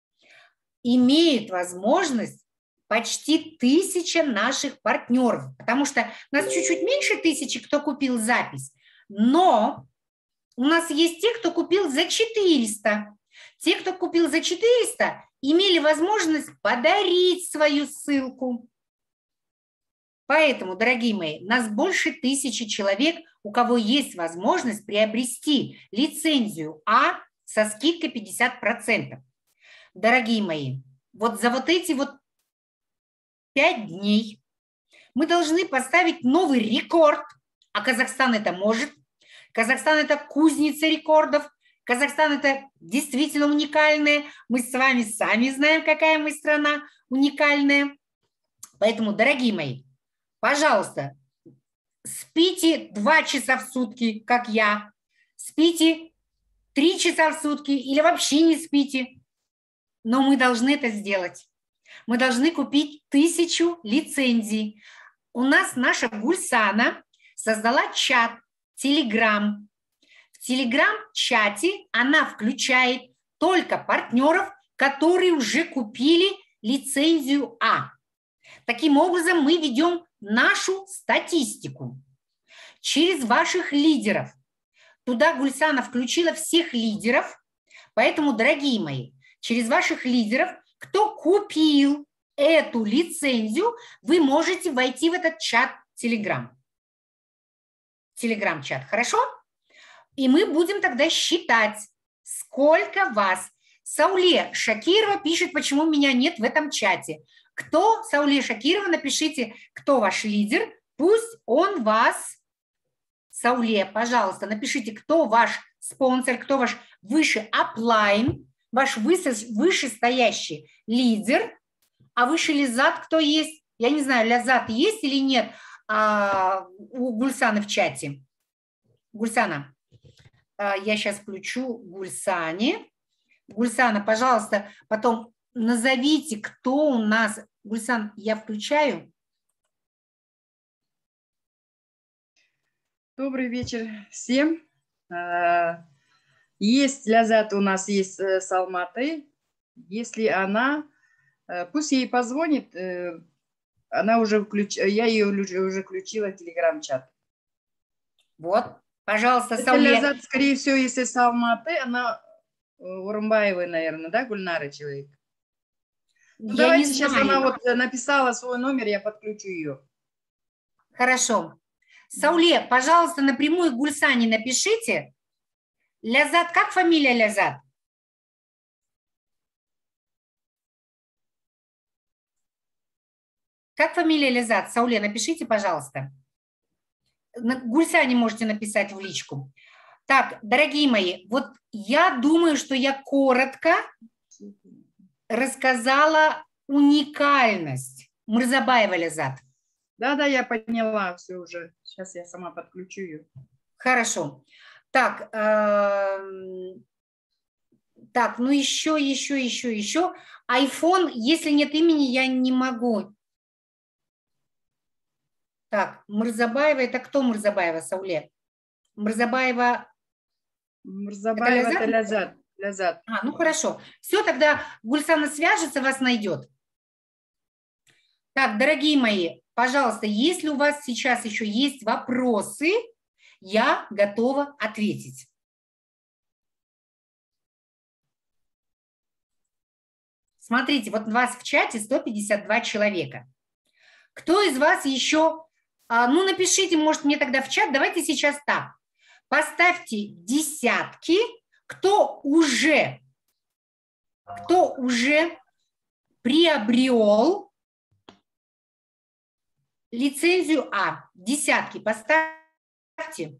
имеют возможность почти тысяча наших партнеров, потому что у нас чуть-чуть меньше тысячи, кто купил запись, но у нас есть те, кто купил за четыреста. Те, кто купил за четыреста, имели возможность подарить свою ссылку. Поэтому, дорогие мои, нас больше тысячи человек, у кого есть возможность приобрести лицензию А со скидкой пятьдесят процентов. Дорогие мои, вот за вот эти вот пять дней мы должны поставить новый рекорд, а Казахстан это может. Казахстан это кузница рекордов. Казахстан это действительно уникальная. Мы с вами сами знаем, какая мы страна уникальная. Поэтому, дорогие мои, пожалуйста, спите два часа в сутки, как я. Спите три часа в сутки или вообще не спите. Но мы должны это сделать. Мы должны купить тысячу лицензий. У нас наша Гульсана создала чат, Телеграм. В Телеграм-чате она включает только партнеров, которые уже купили лицензию А. Таким образом, мы ведем нашу статистику через ваших лидеров. Туда Гульсана включила всех лидеров. Поэтому, дорогие мои, через ваших лидеров, кто купил эту лицензию, вы можете войти в этот чат Telegram. Телеграм-чат, хорошо? И мы будем тогда считать, сколько вас. Сауле Шакирова пишет, почему меня нет в этом чате. Кто, Сауле Шакирова, напишите, кто ваш лидер, пусть он вас, Сауле, пожалуйста, напишите, кто ваш спонсор, кто ваш выше аплайн, ваш вышестоящий лидер, а выше Лязат кто есть? Я не знаю, Лязат есть или нет а, у Гульсаны в чате. Гульсана, а, я сейчас включу Гульсане. Гульсана, пожалуйста, потом назовите, кто у нас. Гульсан, я включаю. Добрый вечер всем. Есть Лязат, у нас есть с Алматы. Если она, пусть ей позвонит, она уже включ... я ее уже включила в телеграм-чат. Вот, пожалуйста, Это Сауле. Лязат, скорее всего, если с Алматы, она Урумбаева, наверное, да, Гульнара человек? Ну, Я давайте не сейчас знаю. она вот написала свой номер, я подключу ее. Хорошо. Сауле, пожалуйста, напрямую Гульсане напишите. Лязат, как фамилия Лязат? Как фамилия Лязат? Сауле, напишите, пожалуйста. Гульсане можете написать в личку. Так, дорогие мои, вот я думаю, что я коротко рассказала уникальность Мырзабаева Лязат. Да-да, я поняла все уже. Сейчас я сама подключу ее. Хорошо. Так, эм, так, ну еще, еще, еще, еще. iPhone, если нет имени, я не могу. Так, Мырзабаева, это кто Мырзабаева, Сауле? Мырзабаева, Мурзабаева, это Лязат. Лязат. А, ну хорошо. Все, тогда Гульсана свяжется, вас найдет. Так, дорогие мои, пожалуйста, если у вас сейчас еще есть вопросы, я готова ответить. Смотрите, вот у вас в чате сто пятьдесят два человека. Кто из вас еще, ну напишите, может, мне тогда в чат, давайте сейчас так. Поставьте десятки, кто уже, кто уже приобрел лицензию А. Десятки поставьте.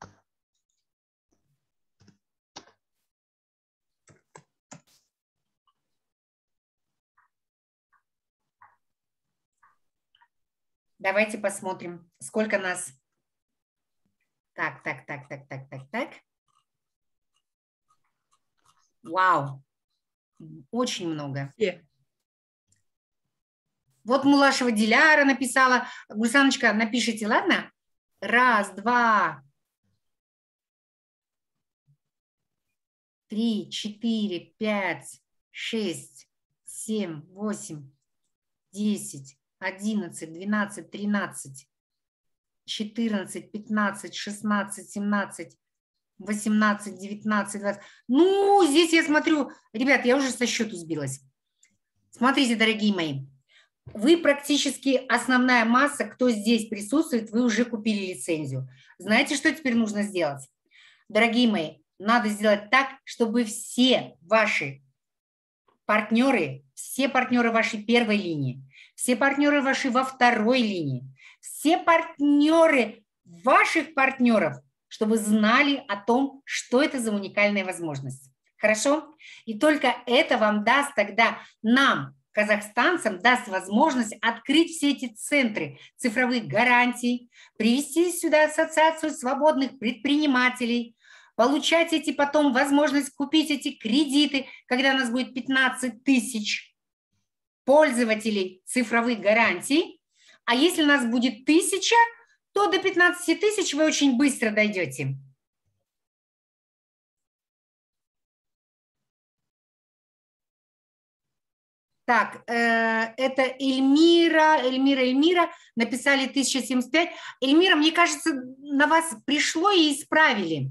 Давайте посмотрим, сколько нас. Так, так, так, так, так, так, так. Вау, очень много. Yeah. Вот Мулашева Диляра написала. Гульсаночка, напишите, ладно? Раз, два, три, четыре, пять, шесть, семь, восемь, десять, одиннадцать, двенадцать, тринадцать, четырнадцать, пятнадцать, шестнадцать, семнадцать, восемнадцать, девятнадцать, двадцать. Ну, здесь я смотрю, ребят, я уже со счету сбилась. Смотрите, дорогие мои, вы практически основная масса, кто здесь присутствует, вы уже купили лицензию. Знаете, что теперь нужно сделать? Дорогие мои, надо сделать так, чтобы все ваши партнеры, все партнеры вашей первой линии, все партнеры ваши во второй линии, все партнеры ваших партнеров, чтобы знали о том, что это за уникальная возможность. Хорошо? И только это вам даст тогда нам, казахстанцам, даст возможность открыть все эти центры цифровых гарантий, привести сюда ассоциацию свободных предпринимателей, получать эти потом возможность купить эти кредиты, когда у нас будет пятнадцать тысяч пользователей цифровых гарантий. А если у нас будет тысяча, то до пятнадцати тысяч вы очень быстро дойдете. Так, э, это Эльмира, Эльмира, Эльмира, написали тысяча семьдесят пять. Эльмира, мне кажется, на вас пришло и исправили.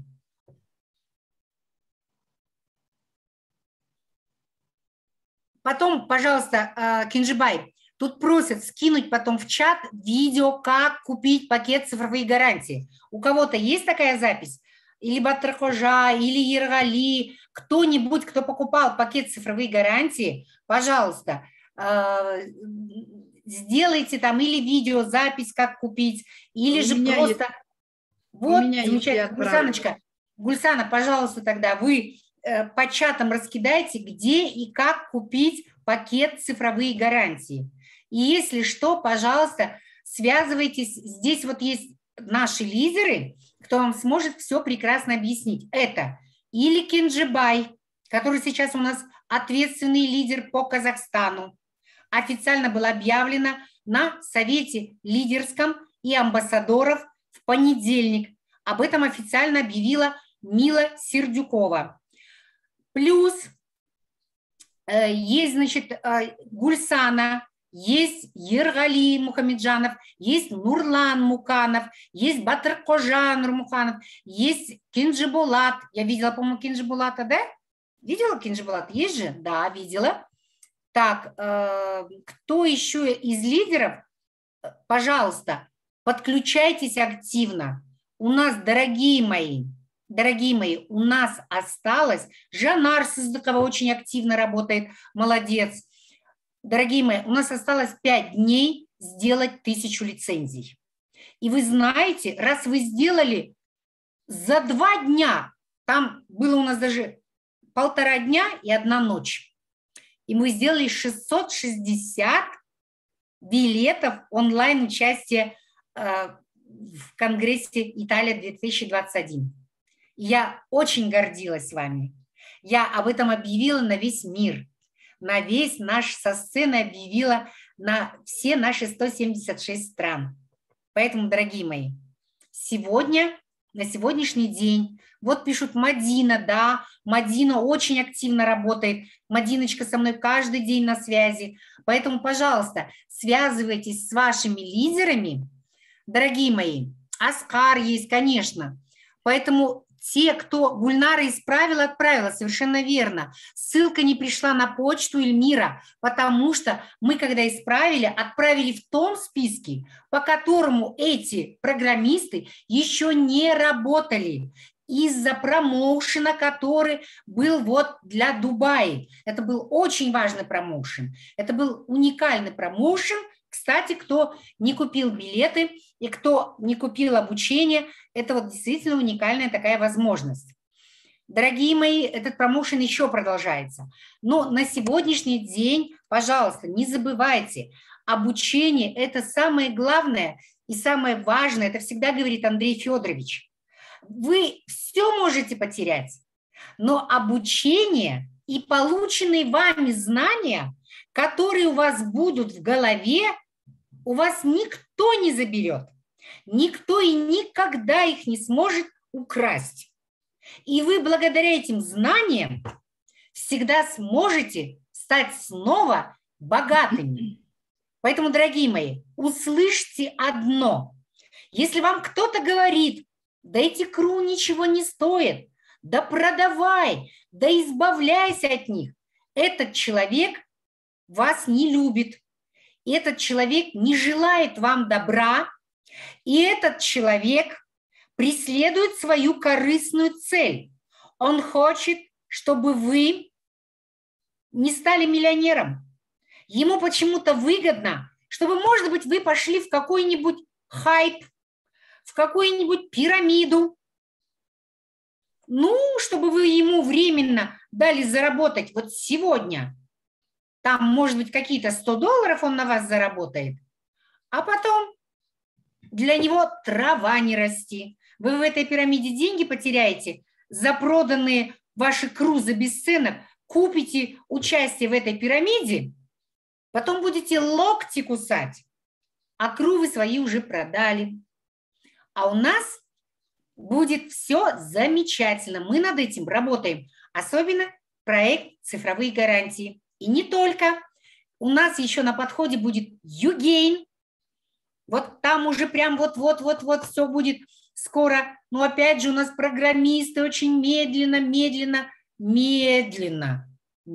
Потом, пожалуйста, э, Кинжибай, тут просят скинуть потом в чат видео, как купить пакет цифровые гарантии. У кого-то есть такая запись? Или Батырхожа, или Ергали, кто-нибудь, кто покупал пакет цифровые гарантии, пожалуйста, э, сделайте там или видеозапись, как купить, или У же меня просто... есть. Вот, У меня есть, замечательно. я отправлю. Гульсаночка, Гульсана, пожалуйста, тогда вы э, по чатам раскидайте, где и как купить пакет цифровые гарантии. И если что, пожалуйста, связывайтесь. Здесь вот есть наши лидеры, кто вам сможет все прекрасно объяснить. Это или Кинжибай, который сейчас у нас ответственный лидер по Казахстану. Официально было объявлено на Совете лидерском и амбассадоров в понедельник. Об этом официально объявила Мила Сердюкова. Плюс э, есть, значит, э, Гульсана, есть Ергали Мухамеджанов, есть Нурлан Муканов, есть Батыркожа Нурмуханов, есть Кинжибулат. Я видела, по-моему, Кинжибулата, да? Видела Кинжибулат? Есть же? Да, видела. Так, э, кто еще из лидеров? Пожалуйста, подключайтесь активно. У нас, дорогие мои, дорогие мои, у нас осталось, Жанар Сыздыкова очень активно работает, молодец. Дорогие мои, у нас осталось пять дней сделать тысячу лицензий. И вы знаете, раз вы сделали за два дня, там было у нас даже полтора дня и одна ночь, и мы сделали шестьсот шестьдесят билетов онлайн-участия в Конгрессе Италия две тысячи двадцать один. Я очень гордилась вами. Я об этом объявила на весь мир, на весь наш со сцены объявила на все наши сто семьдесят шесть стран. Поэтому, дорогие мои, сегодня, на сегодняшний день, вот пишут Мадина, да, Мадина очень активно работает, Мадиночка со мной каждый день на связи. Поэтому, пожалуйста, связывайтесь с вашими лидерами, дорогие мои. Оскар есть, конечно. Поэтому те, кто Гульнара исправила, отправила, совершенно верно. Ссылка не пришла на почту Эльмира, потому что мы, когда исправили, отправили в том списке, по которому эти программисты еще не работали из-за промоушена, который был вот для Дубая. Это был очень важный промоушен. Это был уникальный промоушен. Кстати, кто не купил билеты и кто не купил обучение, это вот действительно уникальная такая возможность. Дорогие мои, этот промоушен еще продолжается. Но на сегодняшний день, пожалуйста, не забывайте, обучение – это самое главное и самое важное. Это всегда говорит Андрей Федорович. Вы все можете потерять, но обучение и полученные вами знания, которые у вас будут в голове, у вас никто не заберет. Никто и никогда их не сможет украсть. И вы благодаря этим знаниям всегда сможете стать снова богатыми. Поэтому, дорогие мои, услышьте одно. Если вам кто-то говорит, да эти КРУ ничего не стоят, да продавай, да избавляйся от них, этот человек вас не любит. Этот человек не желает вам добра, и этот человек преследует свою корыстную цель. Он хочет, чтобы вы не стали миллионером. Ему почему-то выгодно, чтобы, может быть, вы пошли в какой-нибудь хайп, в какую-нибудь пирамиду, ну, чтобы вы ему временно дали заработать вот сегодня. Там, может быть, какие-то сто долларов он на вас заработает, а потом для него трава не расти. Вы в этой пирамиде деньги потеряете, за проданные ваши КРУ за бесценок, купите участие в этой пирамиде, потом будете локти кусать, а КРУ вы свои уже продали. А у нас будет все замечательно. Мы над этим работаем, особенно проект «Цифровые гарантии». И не только. У нас еще на подходе будет YouGain. Вот там уже прям вот-вот-вот-вот все будет скоро. Но опять же у нас программисты очень медленно, медленно, медленно,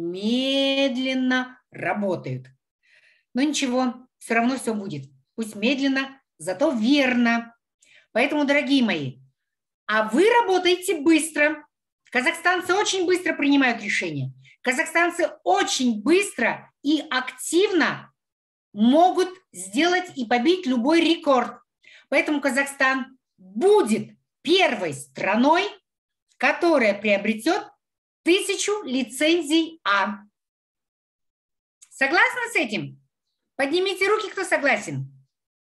медленно работают. Но ничего, все равно все будет. Пусть медленно, зато верно. Поэтому, дорогие мои, а вы работаете быстро. Казахстанцы очень быстро принимают решения. Казахстанцы очень быстро и активно могут сделать и побить любой рекорд. Поэтому Казахстан будет первой страной, которая приобретет тысячу лицензий А. Согласны с этим? Поднимите руки, кто согласен.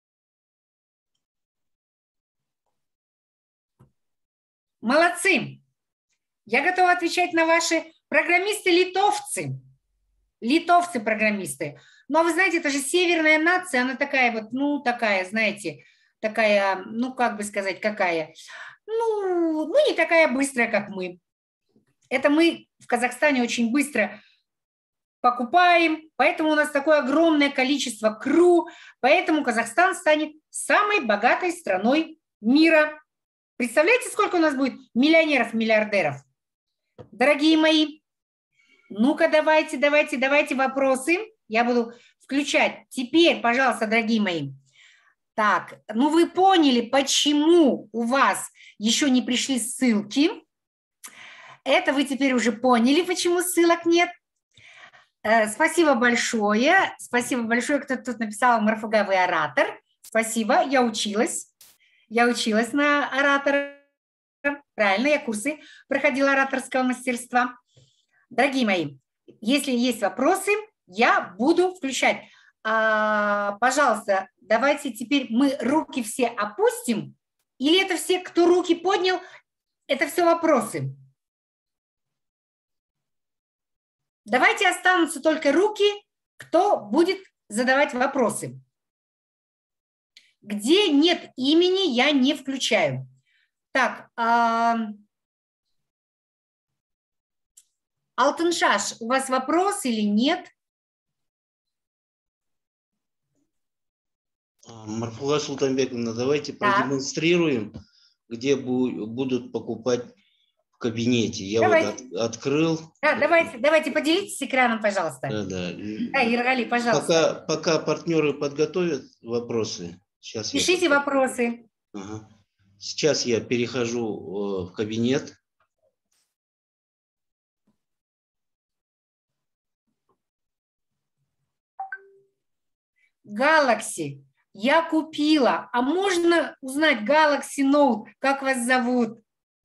Молодцы. Я готова отвечать на ваши программисты-литовцы. Литовцы-программисты. Но вы знаете, это же северная нация, она такая вот, ну, такая, знаете, такая, ну, как бы сказать, какая, ну, ну, не такая быстрая, как мы. Это мы в Казахстане очень быстро покупаем, поэтому у нас такое огромное количество КРУ, поэтому Казахстан станет самой богатой страной мира. Представляете, сколько у нас будет миллионеров-миллиардеров? Дорогие мои, ну-ка давайте, давайте, давайте вопросы. Я буду включать. Теперь, пожалуйста, дорогие мои. Так, ну вы поняли, почему у вас еще не пришли ссылки. Это вы теперь уже поняли, почему ссылок нет. Спасибо большое. Спасибо большое, кто тут написал «МРФГ, вы оратор». Спасибо, я училась. Я училась на оратора. Правильно, я курсы проходила ораторского мастерства. Дорогие мои, если есть вопросы, я буду включать. А, пожалуйста, давайте теперь мы руки все опустим, или это все, кто руки поднял, это все вопросы? Давайте останутся только руки, кто будет задавать вопросы. Где нет имени, я не включаю. Так, а... Алтыншаш, у вас вопрос или нет? Марфула Султанбековна, давайте Да. продемонстрируем, где бу- будут покупать в кабинете. Я Давайте. вот от- открыл. Да, давайте, давайте поделитесь экраном, пожалуйста. Да, да. Да, Иргали, пожалуйста. Пока, пока партнеры подготовят вопросы, сейчас я Пишите пока- вопросы. Ага. Сейчас я перехожу э, в кабинет. Galaxy. Я купила. А можно узнать Galaxy Note, как вас зовут?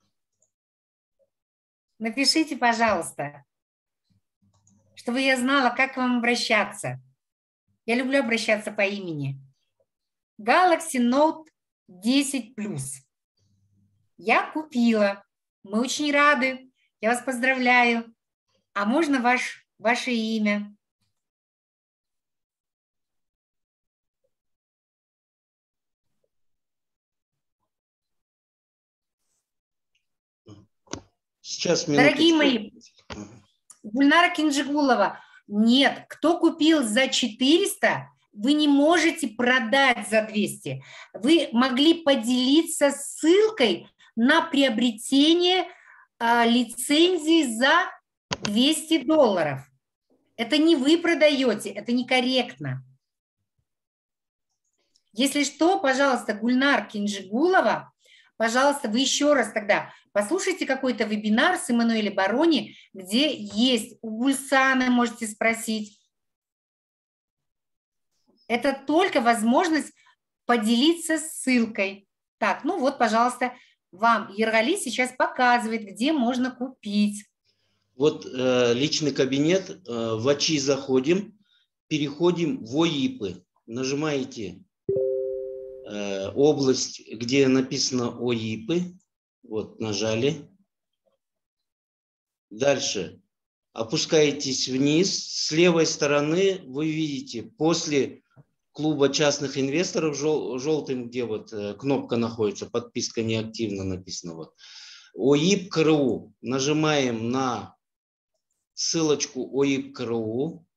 Напишите, пожалуйста, чтобы я знала, как к вам обращаться. Я люблю обращаться по имени. Galaxy Note десять плюс. Я купила. Мы очень рады. Я вас поздравляю. А можно ваш, ваше имя? Сейчас, Дорогие минуточку. мои, Гульнара Кинжигулова, нет, кто купил за четыреста, вы не можете продать за двести. Вы могли поделиться ссылкой на приобретение а, лицензии за двести долларов. Это не вы продаете, это некорректно. Если что, пожалуйста, Гульнар Кинжигулова, пожалуйста, вы еще раз тогда послушайте какой-то вебинар с Эммануэлем Барони, где есть, у Гульсаны можете спросить. Это только возможность поделиться ссылкой. Так, ну вот, пожалуйста, вам Ергали сейчас показывает, где можно купить. Вот э, личный кабинет, э, в АЧИ заходим, переходим в ОИПы. Нажимаете э, область, где написано ОИПы. Вот, нажали. Дальше опускаетесь вниз. С левой стороны вы видите после клуба частных инвесторов жел, желтым, где вот э, кнопка находится, подписка неактивна написано. Вот. ОИП КРУ. Нажимаем на ссылочку ОИП КРУ.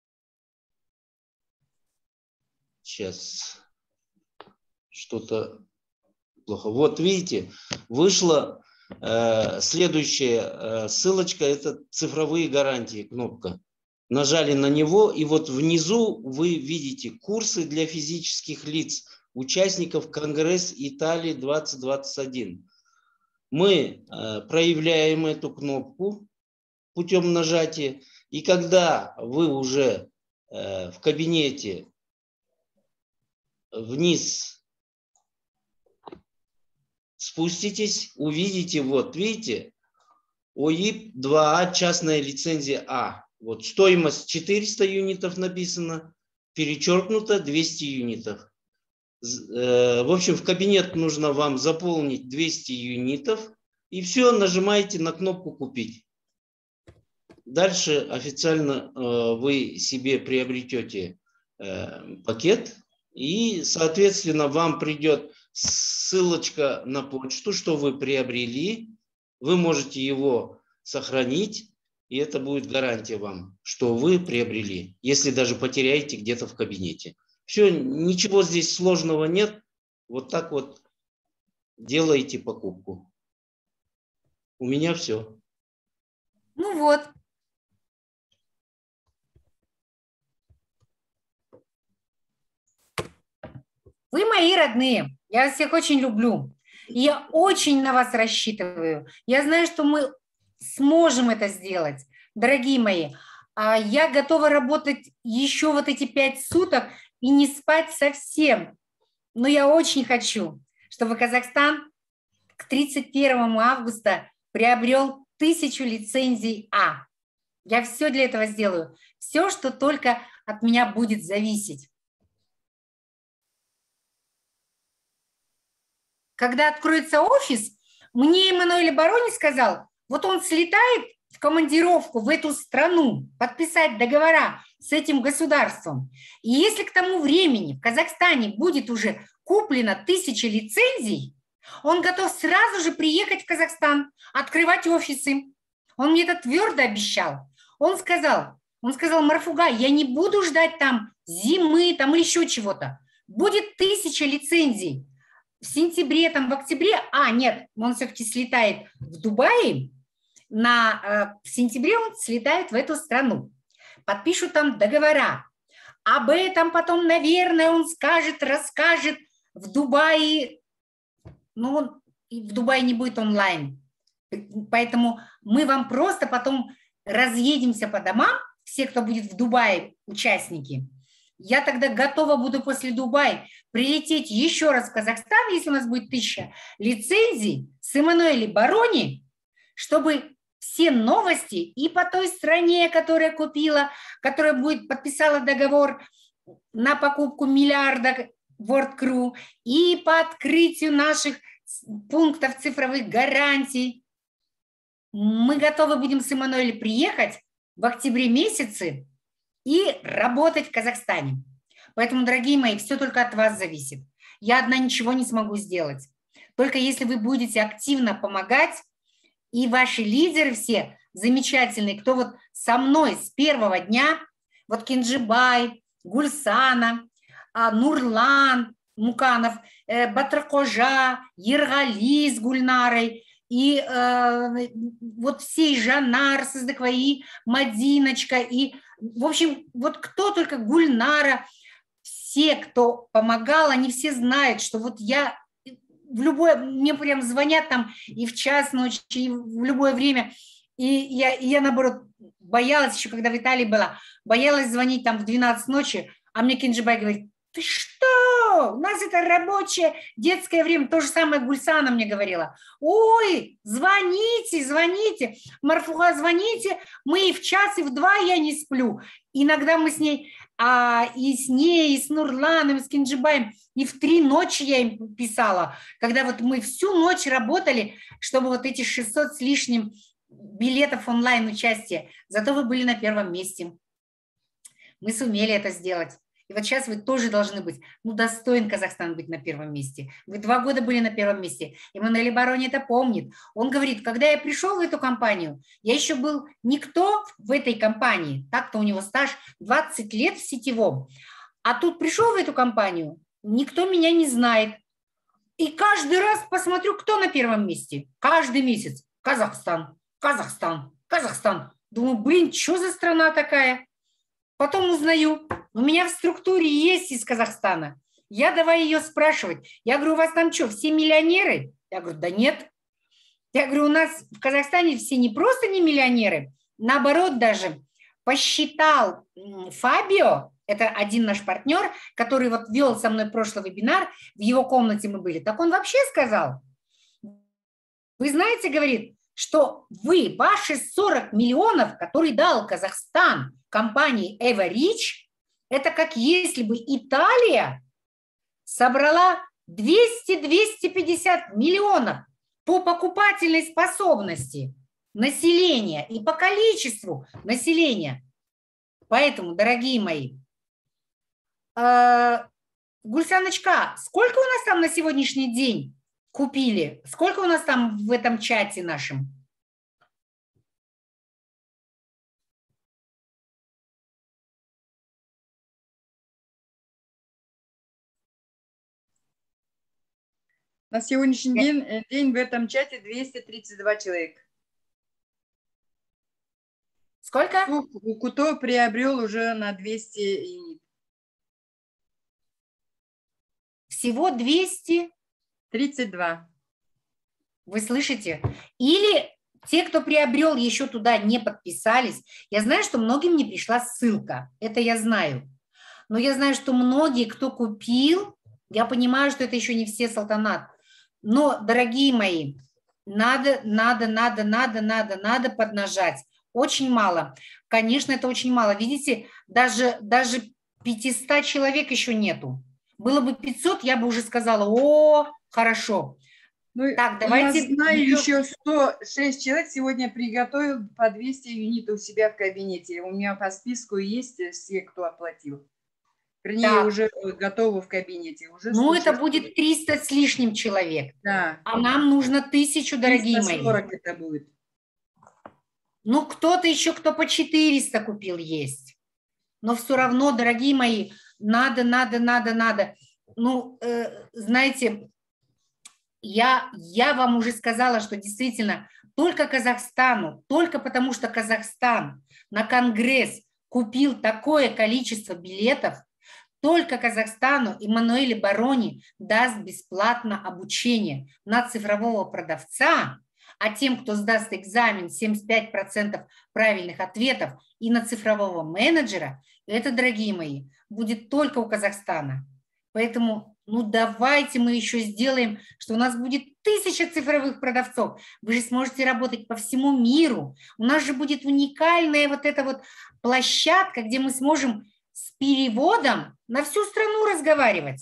Сейчас что-то плохо. Вот видите, вышла э, следующая э, ссылочка, это цифровые гарантии, кнопка. Нажали на него, и вот внизу вы видите курсы для физических лиц, участников Конгресс Италии двадцать двадцать один. Мы э, проявляем эту кнопку путем нажатия, и когда вы уже э, в кабинете вниз спуститесь, увидите, вот видите, ОИП два А, частная лицензия А. Вот стоимость четыреста юнитов написано, перечеркнуто двести юнитов. В общем, в кабинет нужно вам заполнить двести юнитов, и все, нажимаете на кнопку «Купить». Дальше официально вы себе приобретете пакет, и, соответственно, вам придет ссылочка на почту, что вы приобрели. Вы можете его сохранить, и это будет гарантия вам, что вы приобрели, если даже потеряете где-то в кабинете. Все, ничего здесь сложного нет. Вот так вот делаете покупку. У меня все. Ну вот. Вы мои родные. Я вас всех очень люблю. И я очень на вас рассчитываю. Я знаю, что мы сможем это сделать, дорогие мои. Я готова работать еще вот эти пять суток и не спать совсем. Но я очень хочу, чтобы Казахстан к тридцать первому августа приобрел тысячу лицензий А. Я все для этого сделаю. Все, что только от меня будет зависеть. когда откроется офис, мне Эммануэль Барони сказал, вот он слетает в командировку в эту страну, подписать договора с этим государством. И если к тому времени в Казахстане будет уже куплено тысяча лицензий, он готов сразу же приехать в Казахстан, открывать офисы. Он мне это твердо обещал. Он сказал, он сказал, Марфуга, я не буду ждать там зимы там или еще чего-то. Будет тысяча лицензий. В сентябре, там, в октябре, а, нет, он все-таки слетает в Дубае, на, в сентябре он слетает в эту страну, подпишут там договора. Об этом потом, наверное, он скажет, расскажет в Дубае, ну, в Дубае не будет онлайн, поэтому мы вам просто потом разъедемся по домам, все, кто будет в Дубае, участники. Я тогда готова буду после Дубая прилететь еще раз в Казахстан, если у нас будет тысяча лицензий с Эммануэль Барони, чтобы все новости и по той стране, которая купила, которая будет подписала договор на покупку миллиарда WorldCrew, и по открытию наших пунктов цифровых гарантий. Мы готовы будем с Эммануэль приехать в октябре месяце и работать в Казахстане. Поэтому, дорогие мои, все только от вас зависит. Я одна ничего не смогу сделать. Только если вы будете активно помогать, и ваши лидеры все замечательные, кто вот со мной с первого дня, вот Кенджибай, Гульсана, Нурлан Муканов, Батракожа, Ергали с Гульнарой, и э, вот все, и Жанар Сыздыкваи, Мадиночка, и, в общем, вот кто только, Гульнара, все, кто помогал, они все знают, что вот я в любое, мне прям звонят там и в час ночи, и в любое время, и я, и я наоборот, боялась еще, когда в Италии была, боялась звонить там в двенадцать ночи, а мне Кенджибай говорит, ты что? У нас это рабочее детское время. То же самое Гульсана мне говорила. Ой, звоните, звоните. Марфуга, звоните. Мы и в час, и в два я не сплю. Иногда мы с ней, а, и с ней, и с Нурланом, и с Кенджибаем, и в три ночи я им писала. Когда вот мы всю ночь работали, чтобы вот эти шестьсот с лишним билетов онлайн участия. Зато вы были на первом месте. Мы сумели это сделать. И вот сейчас вы тоже должны быть, ну, достоин Казахстан быть на первом месте. Вы два года были на первом месте. Эммануэль Барони это помнит. Он говорит, когда я пришел в эту компанию, я еще был никто в этой компании. Так-то у него стаж двадцать лет в сетевом. А тут пришел в эту компанию, никто меня не знает. И каждый раз посмотрю, кто на первом месте. Каждый месяц. Казахстан, Казахстан, Казахстан. Думаю, блин, что за страна такая? Потом узнаю, у меня в структуре есть из Казахстана. Я давай ее спрашивать. Я говорю, у вас там что, все миллионеры? Я говорю, да нет. Я говорю, у нас в Казахстане все не просто не миллионеры, наоборот даже посчитал Фабио, это один наш партнер, который вот вел со мной прошлый вебинар, в его комнате мы были, так он вообще сказал, вы знаете, говорит, что вы, ваши сорок миллионов, которые дал Казахстан компании Эверидж, это как если бы Италия собрала двести — двести пятьдесят миллионов по покупательной способности населения и по количеству населения. Поэтому, дорогие мои, Гульсаночка, сколько у нас там на сегодняшний день купили? Сколько у нас там в этом чате нашем? На сегодняшний день, день в этом чате двести тридцать два человека. Сколько? Кто приобрел уже на двести единиц. Всего двести тридцать два. Вы слышите? Или те, кто приобрел, еще туда не подписались. Я знаю, что многим не пришла ссылка. Это я знаю. Но я знаю, что многие, кто купил, я понимаю, что это еще не все, Салтанат. Но, дорогие мои, надо, надо, надо, надо, надо, надо поднажать. Очень мало. Конечно, это очень мало. Видите, даже, даже пятьсот человек еще нету. Было бы пятьсот, я бы уже сказала, о, хорошо. Ну, Так, давайте я знаю, еще- еще сто шесть человек сегодня приготовил по двести юнитов у себя в кабинете. У меня по списку есть все, кто оплатил. Вернее, Так. уже готовы в кабинете. Уже Ну, сто это шесть. будет триста с лишним человек. Да. А нам нужно тысячу, дорогие триста мои. сорок это будет. Ну, кто-то еще, кто по четыреста купил, есть. Но все равно, дорогие мои, надо, надо, надо, надо. Ну, э, знаете, я, я вам уже сказала, что действительно только Казахстану, только потому что Казахстан на Конгресс купил такое количество билетов, только Казахстану Эммануэле Барони даст бесплатно обучение на цифрового продавца, а тем, кто сдаст экзамен, семьдесят пять процентов правильных ответов, и на цифрового менеджера, это, дорогие мои, будет только у Казахстана. Поэтому, ну, давайте мы еще сделаем, что у нас будет тысяча цифровых продавцов. Вы же сможете работать по всему миру. У нас же будет уникальная вот эта вот площадка, где мы сможем с переводом на всю страну разговаривать.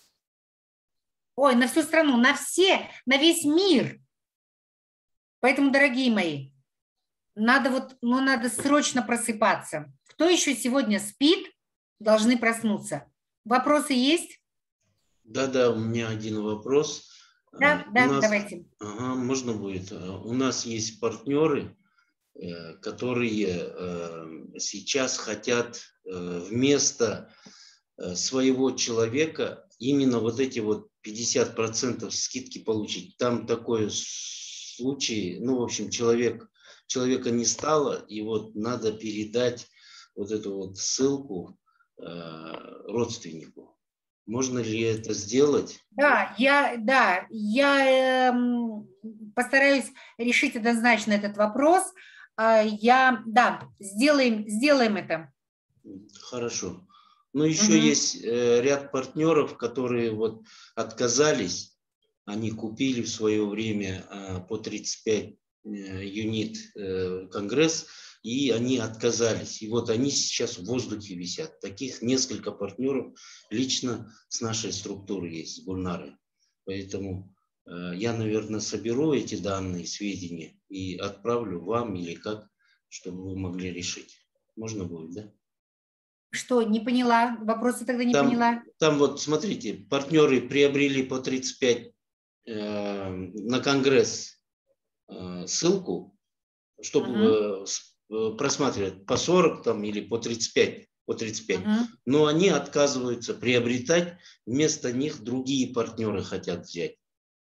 Ой, на всю страну, на все, на весь мир. Поэтому, дорогие мои, надо вот, ну, надо срочно просыпаться. Кто еще сегодня спит, должны проснуться. Вопросы есть? Да-да, у меня один вопрос. Да, У да, нас- давайте. Ага, можно будет. У нас есть партнеры, э, которые э, сейчас хотят э, вместо э, своего человека именно вот эти вот пятьдесят процентов скидки получить. Там такой случай, ну, в общем, человек, человека не стало, и вот надо передать вот эту вот ссылку э, родственнику. Можно ли это сделать? Да, я, да, я эм, постараюсь решить однозначно этот вопрос. А, Я, да, сделаем, сделаем это. Хорошо. Но еще Мгм. есть э, ряд партнеров, которые вот отказались, они купили в свое время э, по тридцать пять э, юнит э, Конгресс, и они отказались. И вот они сейчас в воздухе висят. Таких несколько партнеров лично с нашей структуры есть, с Гульнарой. Поэтому э, я, наверное, соберу эти данные, сведения и отправлю вам или как, чтобы вы могли решить. Можно будет, да? Что, не поняла? Вопросы тогда не Там, поняла. там вот, смотрите, партнеры приобрели по тридцать пять э, на Конгресс э, ссылку, чтобы Мгм. э, с- э, просматривать по сорок там или по тридцать пять, по тридцать пять. Мгм. Но они отказываются приобретать, вместо них другие партнеры хотят взять.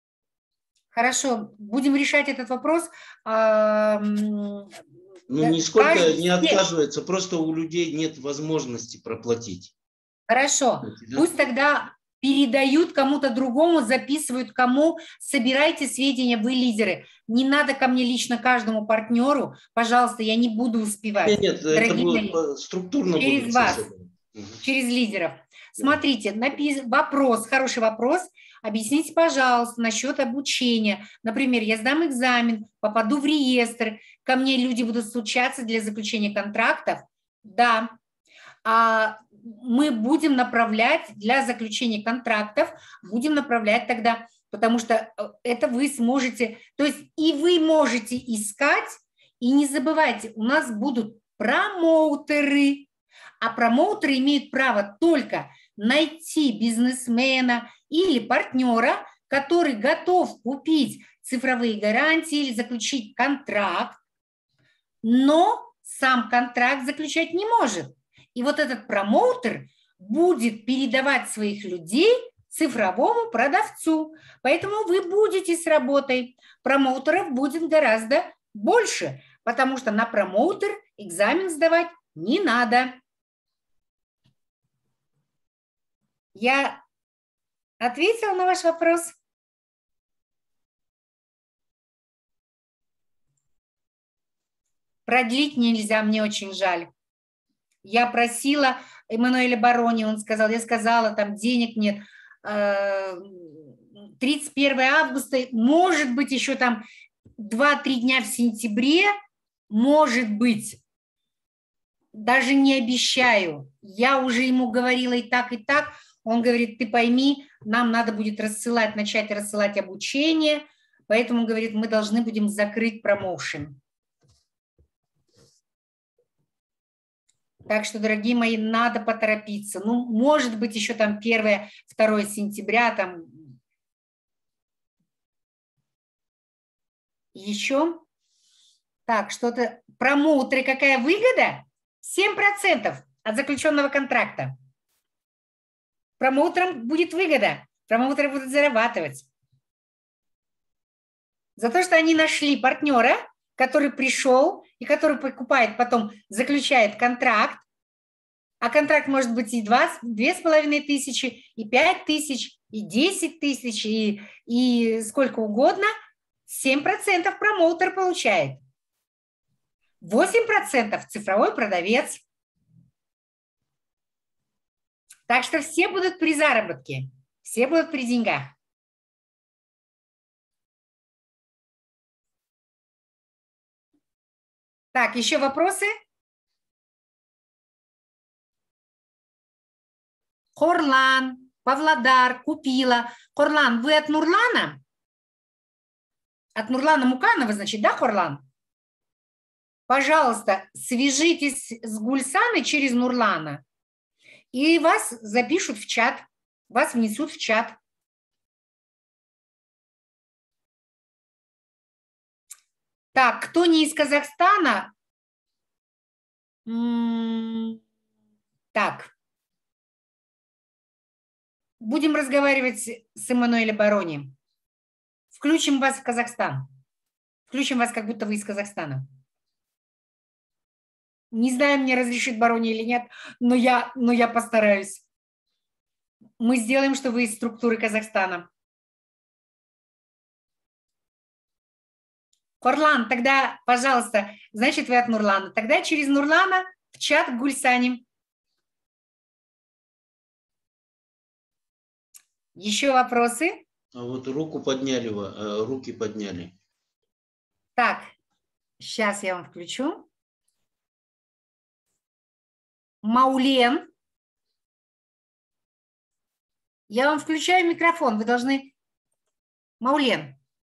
Хорошо, будем решать этот вопрос. А, м, Ну, да, нисколько каждый не себе- отказывается, просто у людей нет возможности проплатить. Хорошо, Да? пусть тогда передают кому-то другому, записывают кому, собирайте сведения, вы лидеры. Не надо ко мне лично каждому партнеру, пожалуйста, я не буду успевать. Нет, нет, это Дорогие будет мои, по- структурно через будут вас. собраны. Мгм. через лидеров. Смотрите, напис... вопрос, хороший вопрос. Объясните, пожалуйста, насчет обучения. Например, я сдам экзамен, попаду в реестр, ко мне люди будут стучаться для заключения контрактов. Да. А мы будем направлять для заключения контрактов, будем направлять тогда, потому что это вы сможете, то есть и вы можете искать, и не забывайте, у нас будут промоутеры, а промоутеры имеют право только найти бизнесмена или партнера, который готов купить цифровые гарантии или заключить контракт, но сам контракт заключать не может. И вот этот промоутер будет передавать своих людей цифровому продавцу. Поэтому вы будете с работой. Промоутеров будет гораздо больше, потому что на промоутер экзамен сдавать не надо. Я ответила на ваш вопрос? Продлить нельзя, мне очень жаль. Я просила Эммануэля Барони, он сказал, я сказала, там денег нет. тридцать первого августа, может быть, еще там два-три дня в сентябре, может быть. даже не обещаю. Я уже ему говорила и так, и так. Он говорит, ты пойми, нам надо будет рассылать, начать рассылать обучение, поэтому, говорит, мы должны будем закрыть промоушен. Так что, дорогие мои, надо поторопиться. Ну, может быть, еще там первое-второе сентября, там еще. Так, что-то, промоутеры, какая выгода? семь процентов от заключенного контракта. Промоутерам будет выгода, промоутеры будут зарабатывать. За то, что они нашли партнера, который пришел и который покупает, потом заключает контракт, а контракт может быть и две с половиной тысячи, и пять тысяч, и десять тысяч, и, и сколько угодно, семь процентов промоутер получает. восемь процентов цифровой продавец. Так что все будут при заработке, все будут при деньгах. Так, еще вопросы? Хорлан, Павлодар, Купила. Хорлан, вы от Нурлана? От Нурлана Муканова, значит, да, Хорлан? Пожалуйста, свяжитесь с Гульсаной через Нурлана, и вас запишут в чат, вас внесут в чат. Так, кто не из Казахстана? Так. Будем разговаривать с Эммануэлем Барони. Включим вас в Казахстан. Включим вас, как будто вы из Казахстана. Не знаю, мне разрешит Барони или нет, но я, но я постараюсь. Мы сделаем, что вы из структуры Казахстана. Хорлан, тогда, пожалуйста, значит, вы от Нурлана. Тогда через Нурлана в чат к Гульсане. Еще вопросы? А вот руку подняли, руки подняли. Так, сейчас я вам включу. Маулен. Я вам включаю микрофон. Вы должны... Маулен.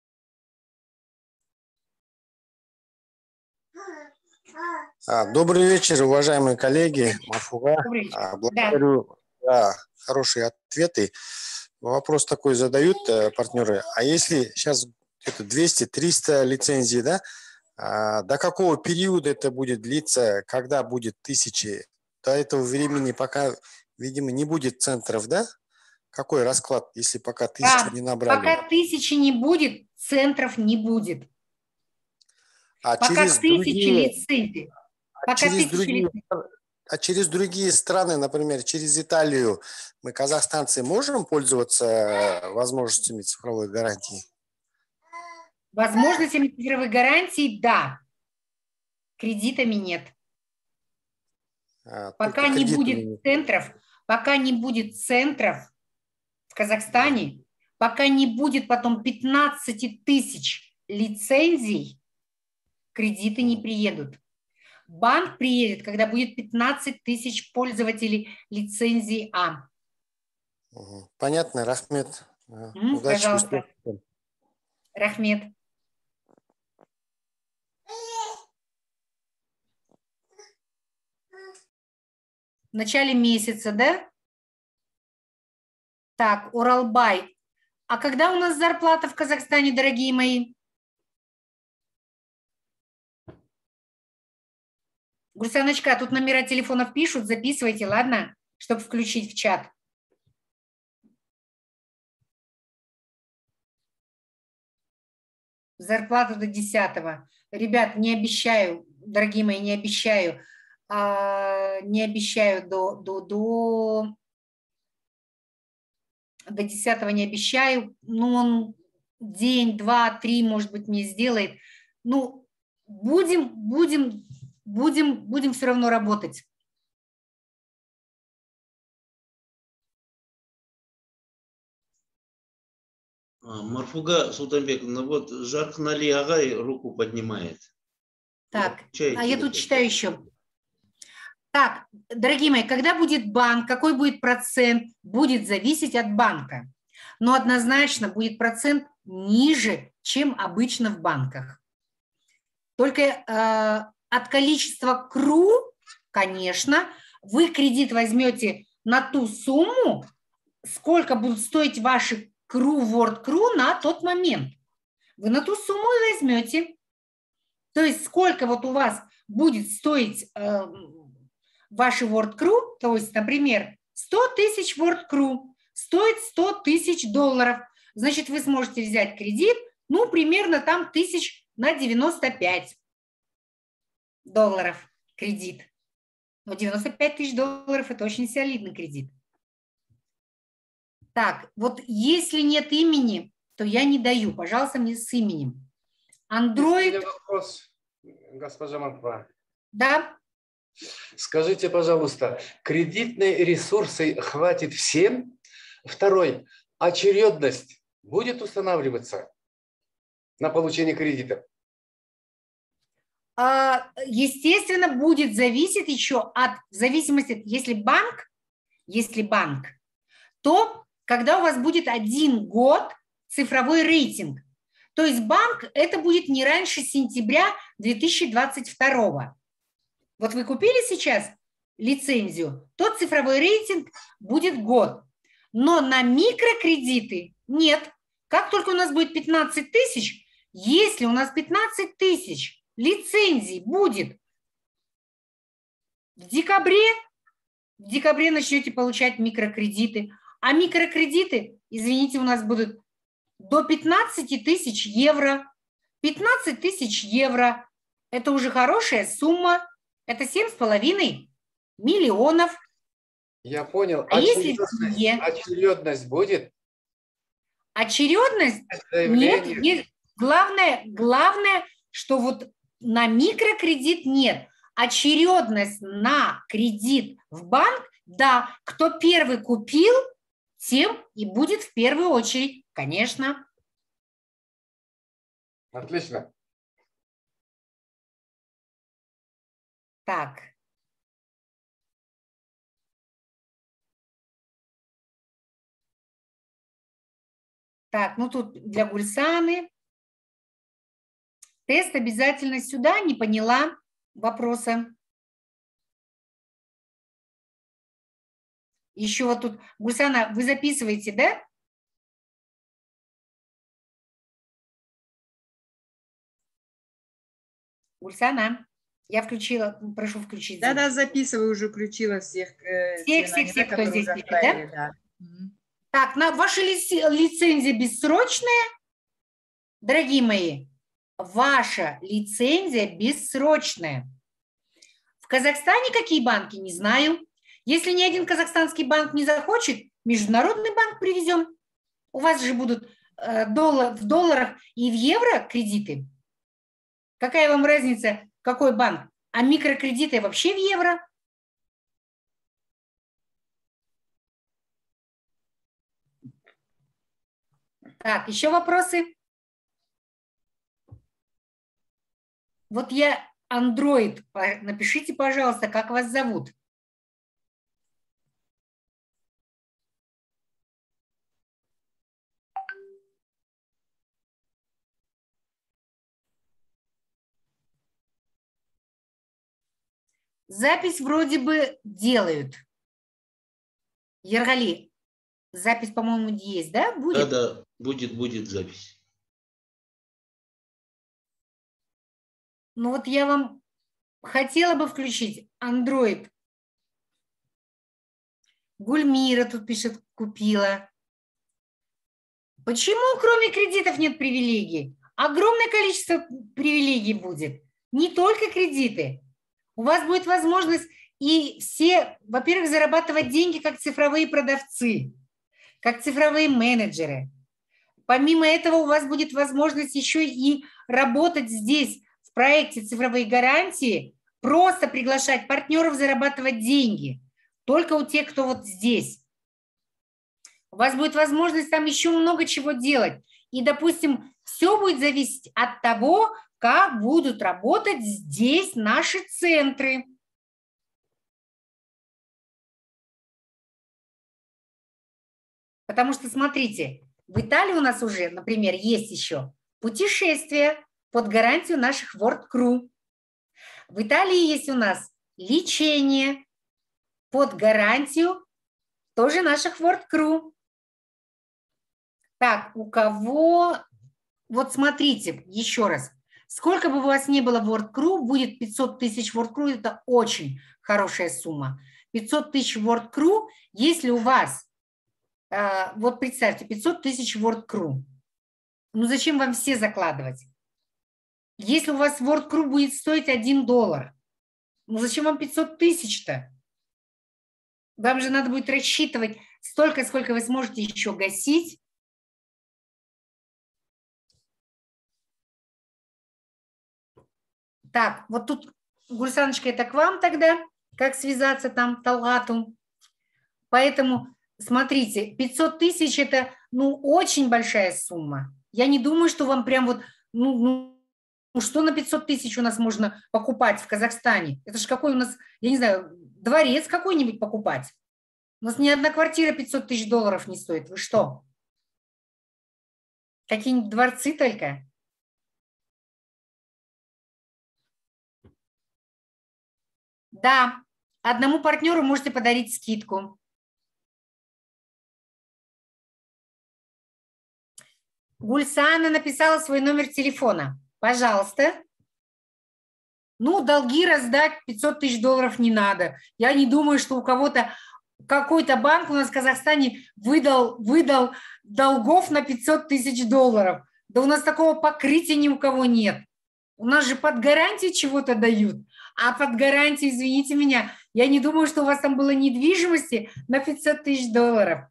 А, добрый вечер, уважаемые коллеги. Марфуга. А, благодарю за хорошие ответы. Вопрос такой задают э, партнеры. А если сейчас двести-триста лицензий, да? А, до какого периода это будет длиться? Когда будет тысячи? До этого времени пока, видимо, не будет центров, да? Какой расклад, если пока тысячи да, не набрали? Пока тысячи не будет, центров не будет. А пока через тысячи другие... лицензий. А пока через тысячи другие... лицензий. А через другие страны, например, через Италию, мы, казахстанцы, можем пользоваться возможностями цифровой гарантии? Возможностями цифровой гарантии – да. Кредитами нет. А, пока не будет нет. центров, пока не будет центров в Казахстане, пока не будет потом пятнадцать тысяч лицензий, кредиты не приедут. Банк приедет, когда будет пятнадцать тысяч пользователей лицензии А. Понятно, Рахмет. М, Удачи, пожалуйста. успехов. Рахмет. В начале месяца, да? Так, Уралбай. А когда у нас зарплата в Казахстане, дорогие мои? Гульсаночка, тут номера телефонов пишут, записывайте, ладно? Чтобы включить в чат. Зарплата до десятого. Ребят, не обещаю, дорогие мои, не обещаю. А, не обещаю до, до, до, до десятого не обещаю. Ну, он день, два, три, может быть, мне сделает. Ну, будем, будем... Будем, будем все равно работать. Марфуга Султанбековна, вот Жархнали Агай руку поднимает. Так, а я тут читаю еще. Так, дорогие мои, когда будет банк, какой будет процент, будет зависеть от банка. Но однозначно будет процент ниже, чем обычно в банках. Только э, от количества кру, конечно, вы кредит возьмете на ту сумму, сколько будут стоить ваши кру, ворд кру на тот момент. Вы на ту сумму и возьмете. То есть сколько вот у вас будет стоить э, ваши ворд кру, то есть, например, сто тысяч ворд кру стоит сто тысяч долларов. Значит, вы сможете взять кредит, ну, примерно там тысяч на девяносто пять долларов кредит. Но девяносто пять тысяч долларов – это очень солидный кредит. Так, вот если нет имени, то я не даю. Пожалуйста, мне с именем. Android. Вопрос, госпожа Марфа. Да. Скажите, пожалуйста, кредитные ресурсы хватит всем? Второй, очередность будет устанавливаться на получение кредита? Естественно, будет зависеть еще от в зависимости, если банк, если банк, то когда у вас будет один год цифровой рейтинг, то есть банк это будет не раньше сентября две тысячи двадцать второго. Вот вы купили сейчас лицензию, то цифровой рейтинг будет год. Но на микрокредиты нет. Как только у нас будет пятнадцать тысяч, если у нас пятнадцать тысяч лицензий будет в декабре, в декабре начнете получать микрокредиты. А микрокредиты, извините, у нас будут до пятнадцати тысяч евро. пятнадцать тысяч евро – это уже хорошая сумма. Это семь с половиной миллионов. Я понял. А очередность, если очередность будет? Очередность? Нет. Есть, главное, главное, что вот на микрокредит нет. Очередность на кредит в банк, да, кто первый купил, тем и будет в первую очередь, конечно. Отлично. Так. Так, ну тут для Гульсаны. Тест обязательно сюда, не поняла вопроса. Еще вот тут, Гульсана, вы записываете, да? Гульсана, я включила, прошу включить. Да-да, записываю, уже включила всех. Э, всех, всех, всех, кто здесь пишет, да? Да. Так, на, ваша лицензия бессрочная? Дорогие мои, ваша лицензия бессрочная. В Казахстане какие банки, не знаю. Если ни один казахстанский банк не захочет, международный банк привезем. У вас же будут э, доллар, в долларах и в евро кредиты. Какая вам разница, какой банк? А микрокредиты вообще в евро? Так, еще вопросы? Вот я Android. Напишите, пожалуйста, как вас зовут. Запись вроде бы делают. Ергали, запись, по-моему, есть, да? Будет? Да, да, будет, будет запись. Ну вот я вам хотела бы включить Android. Гульмира тут пишет, купила. Почему кроме кредитов нет привилегий? Огромное количество привилегий будет. Не только кредиты. У вас будет возможность и все, во-первых, зарабатывать деньги как цифровые продавцы, как цифровые менеджеры. Помимо этого у вас будет возможность еще и работать здесь, в проекте «Цифровые гарантии», просто приглашать партнеров зарабатывать деньги. Только у тех, кто вот здесь. У вас будет возможность там еще много чего делать. И, допустим, все будет зависеть от того, как будут работать здесь наши центры. Потому что, смотрите, в Италии у нас уже, например, есть еще путешествия под гарантию наших World Crew. В Италии есть у нас лечение под гарантию тоже наших World Crew. Так, у кого... Вот смотрите, еще раз. Сколько бы у вас ни было World Crew, будет пятьсот тысяч World Crew, это очень хорошая сумма. пятьсот тысяч World Crew, если у вас, э, вот представьте, пятьсот тысяч World Crew, ну зачем вам все закладывать? Если у вас World Crew будет стоить один доллар, ну зачем вам пятьсот тысяч-то? Вам же надо будет рассчитывать столько, сколько вы сможете еще гасить. Так, вот тут, Гульсаночка, это к вам тогда, как связаться там Талгату. Поэтому, смотрите, пятьсот тысяч – это, ну, очень большая сумма. Я не думаю, что вам прям вот, ну, ну, что на пятьсот тысяч у нас можно покупать в Казахстане? Это же какой у нас, я не знаю, дворец какой-нибудь покупать. У нас ни одна квартира пятьсот тысяч долларов не стоит. Вы что? Какие-нибудь дворцы только? Да, одному партнеру можете подарить скидку. Гульсана написала свой номер телефона. Пожалуйста. Ну, долги раздать пятьсот тысяч долларов не надо. Я не думаю, что у кого-то, какой-то банк у нас в Казахстане выдал, выдал долгов на пятьсот тысяч долларов. Да у нас такого покрытия ни у кого нет. У нас же под гарантию чего-то дают. А под гарантию, извините меня, я не думаю, что у вас там было недвижимости на пятьсот тысяч долларов.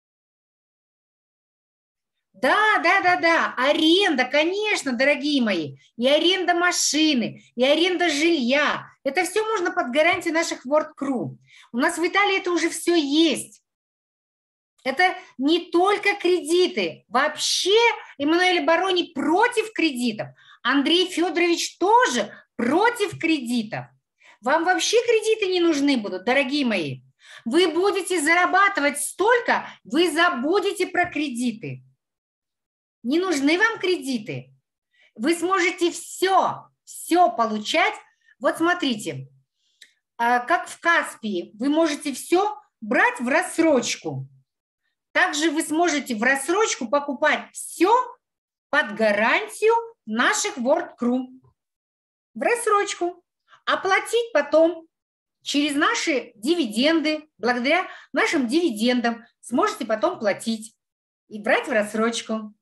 Да, да, да, да, аренда, конечно, дорогие мои. И аренда машины, и аренда жилья. Это все можно под гарантию наших World Crew. У нас в Италии это уже все есть. Это не только кредиты. Вообще Эммануэль Барони против кредитов. Андрей Федорович тоже против кредитов. Вам вообще кредиты не нужны будут, дорогие мои. Вы будете зарабатывать столько, вы забудете про кредиты. Не нужны вам кредиты. Вы сможете все, все получать. Вот смотрите, как в Каспии вы можете все брать в рассрочку. Также вы сможете в рассрочку покупать все под гарантию наших World Crew. В рассрочку. Оплатить потом через наши дивиденды, благодаря нашим дивидендам сможете потом платить и брать в рассрочку.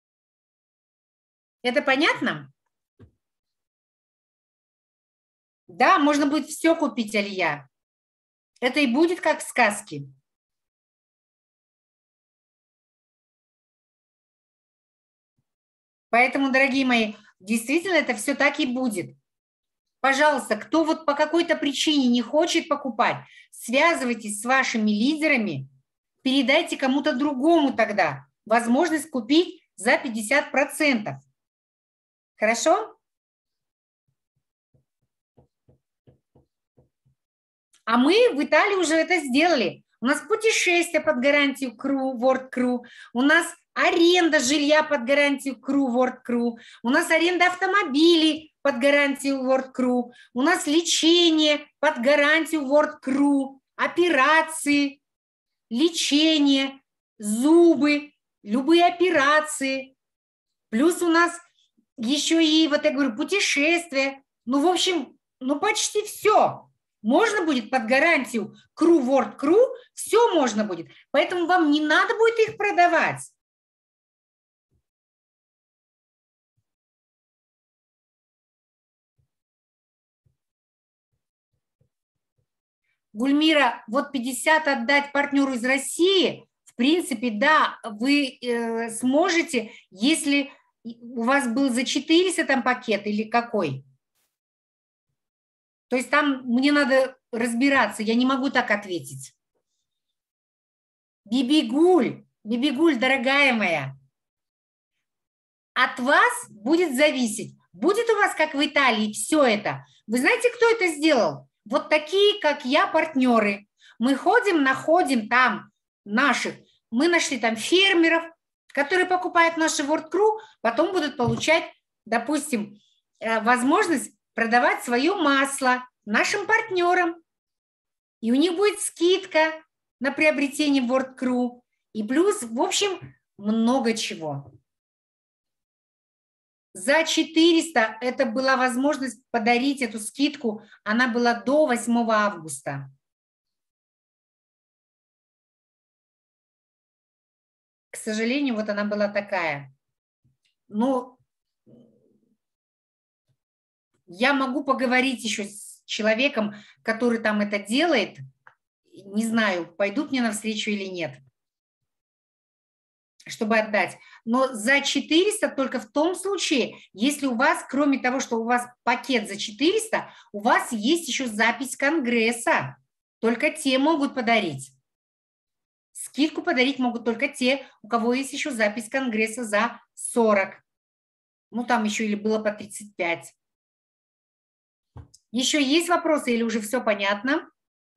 Это понятно? Да, можно будет все купить, Алия. Это и будет как в сказке. Поэтому, дорогие мои, действительно это все так и будет. Пожалуйста, кто вот по какой-то причине не хочет покупать, связывайтесь с вашими лидерами, передайте кому-то другому тогда возможность купить за пятьдесят процентов. Хорошо? А мы в Италии уже это сделали. У нас путешествие под гарантию Crew, World Crew. У нас аренда жилья под гарантию Crew, World Crew. У нас аренда автомобилей под гарантию World Crew. У нас лечение под гарантию World Crew. Операции, лечение, зубы, любые операции. Плюс у нас еще и, вот я говорю, путешествия. Ну, в общем, ну почти все. Можно будет под гарантию Crew, World Crew, все можно будет. Поэтому вам не надо будет их продавать. Гульмира, вот пятьдесят отдать партнеру из России, в принципе, да, вы э, сможете, если у вас был за четыреста там пакет или какой. То есть там мне надо разбираться, я не могу так ответить. Бибигуль, Бибигуль, дорогая моя, от вас будет зависеть, будет у вас, как в Италии, все это. Вы знаете, кто это сделал? Вот такие, как я, партнеры. Мы ходим, находим там наших мы нашли там фермеров, которые покупают наши WordCrew, потом будут получать, допустим, возможность продавать свое масло нашим партнерам. И у них будет скидка на приобретение WordCrew. И плюс, в общем, много чего. За четыреста это была возможность подарить эту скидку. Она была до восьмого августа. К сожалению, вот она была такая. Но я могу поговорить еще с человеком, который там это делает. Не знаю, пойдут мне навстречу или нет, чтобы отдать. Но за четыреста только в том случае, если у вас, кроме того, что у вас пакет за четыреста, у вас есть еще запись Конгресса. Только те могут подарить. Скидку подарить могут только те, у кого есть еще запись Конгресса за сорок. Ну, там еще или было по тридцать пять. Еще есть вопросы или уже все понятно?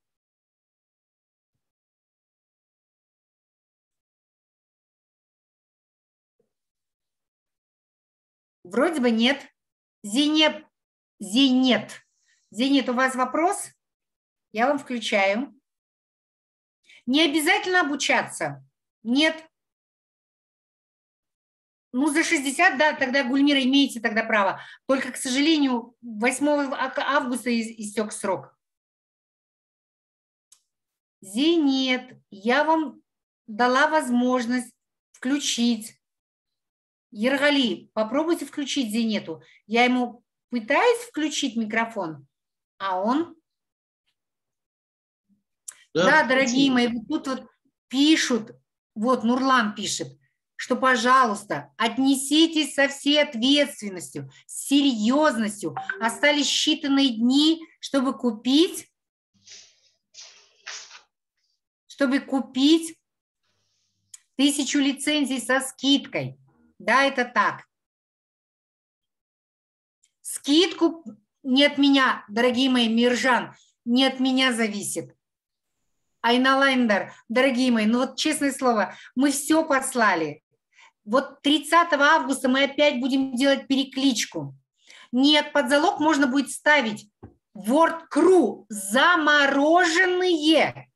Вроде бы нет. Зенет. Зенет. Зенет, у вас вопрос? Я вам включаю. Не обязательно обучаться. Нет. Ну, за шестьдесят, да, тогда, Гульмира, имеете тогда право. Только, к сожалению, восьмого августа истек срок. Зенет, я вам дала возможность включить. Ергали, попробуйте включить Зенету. Я ему пытаюсь включить микрофон, а он... Да, да, дорогие мои, тут вот пишут, вот Нурлан пишет, что, пожалуйста, отнеситесь со всей ответственностью, с серьезностью. Остались считанные дни, чтобы купить, чтобы купить тысячу лицензий со скидкой. Да, это так. Скидку не от меня, дорогие мои, Миржан, не от меня зависит. Айна Лайндар, дорогие мои, ну вот честное слово, мы все послали. Вот тридцатого августа мы опять будем делать перекличку. Нет, под залог можно будет ставить WordCrew замороженные,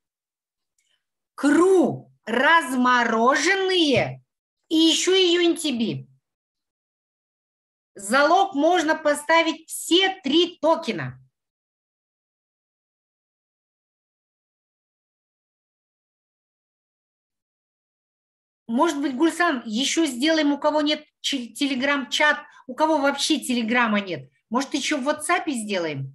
кру размороженные и еще и ю эн ти би. Залог можно поставить все три токена. Может быть, Гульсан, еще сделаем, у кого нет телеграм-чат, у кого вообще телеграма нет. Может, еще в WhatsApp сделаем?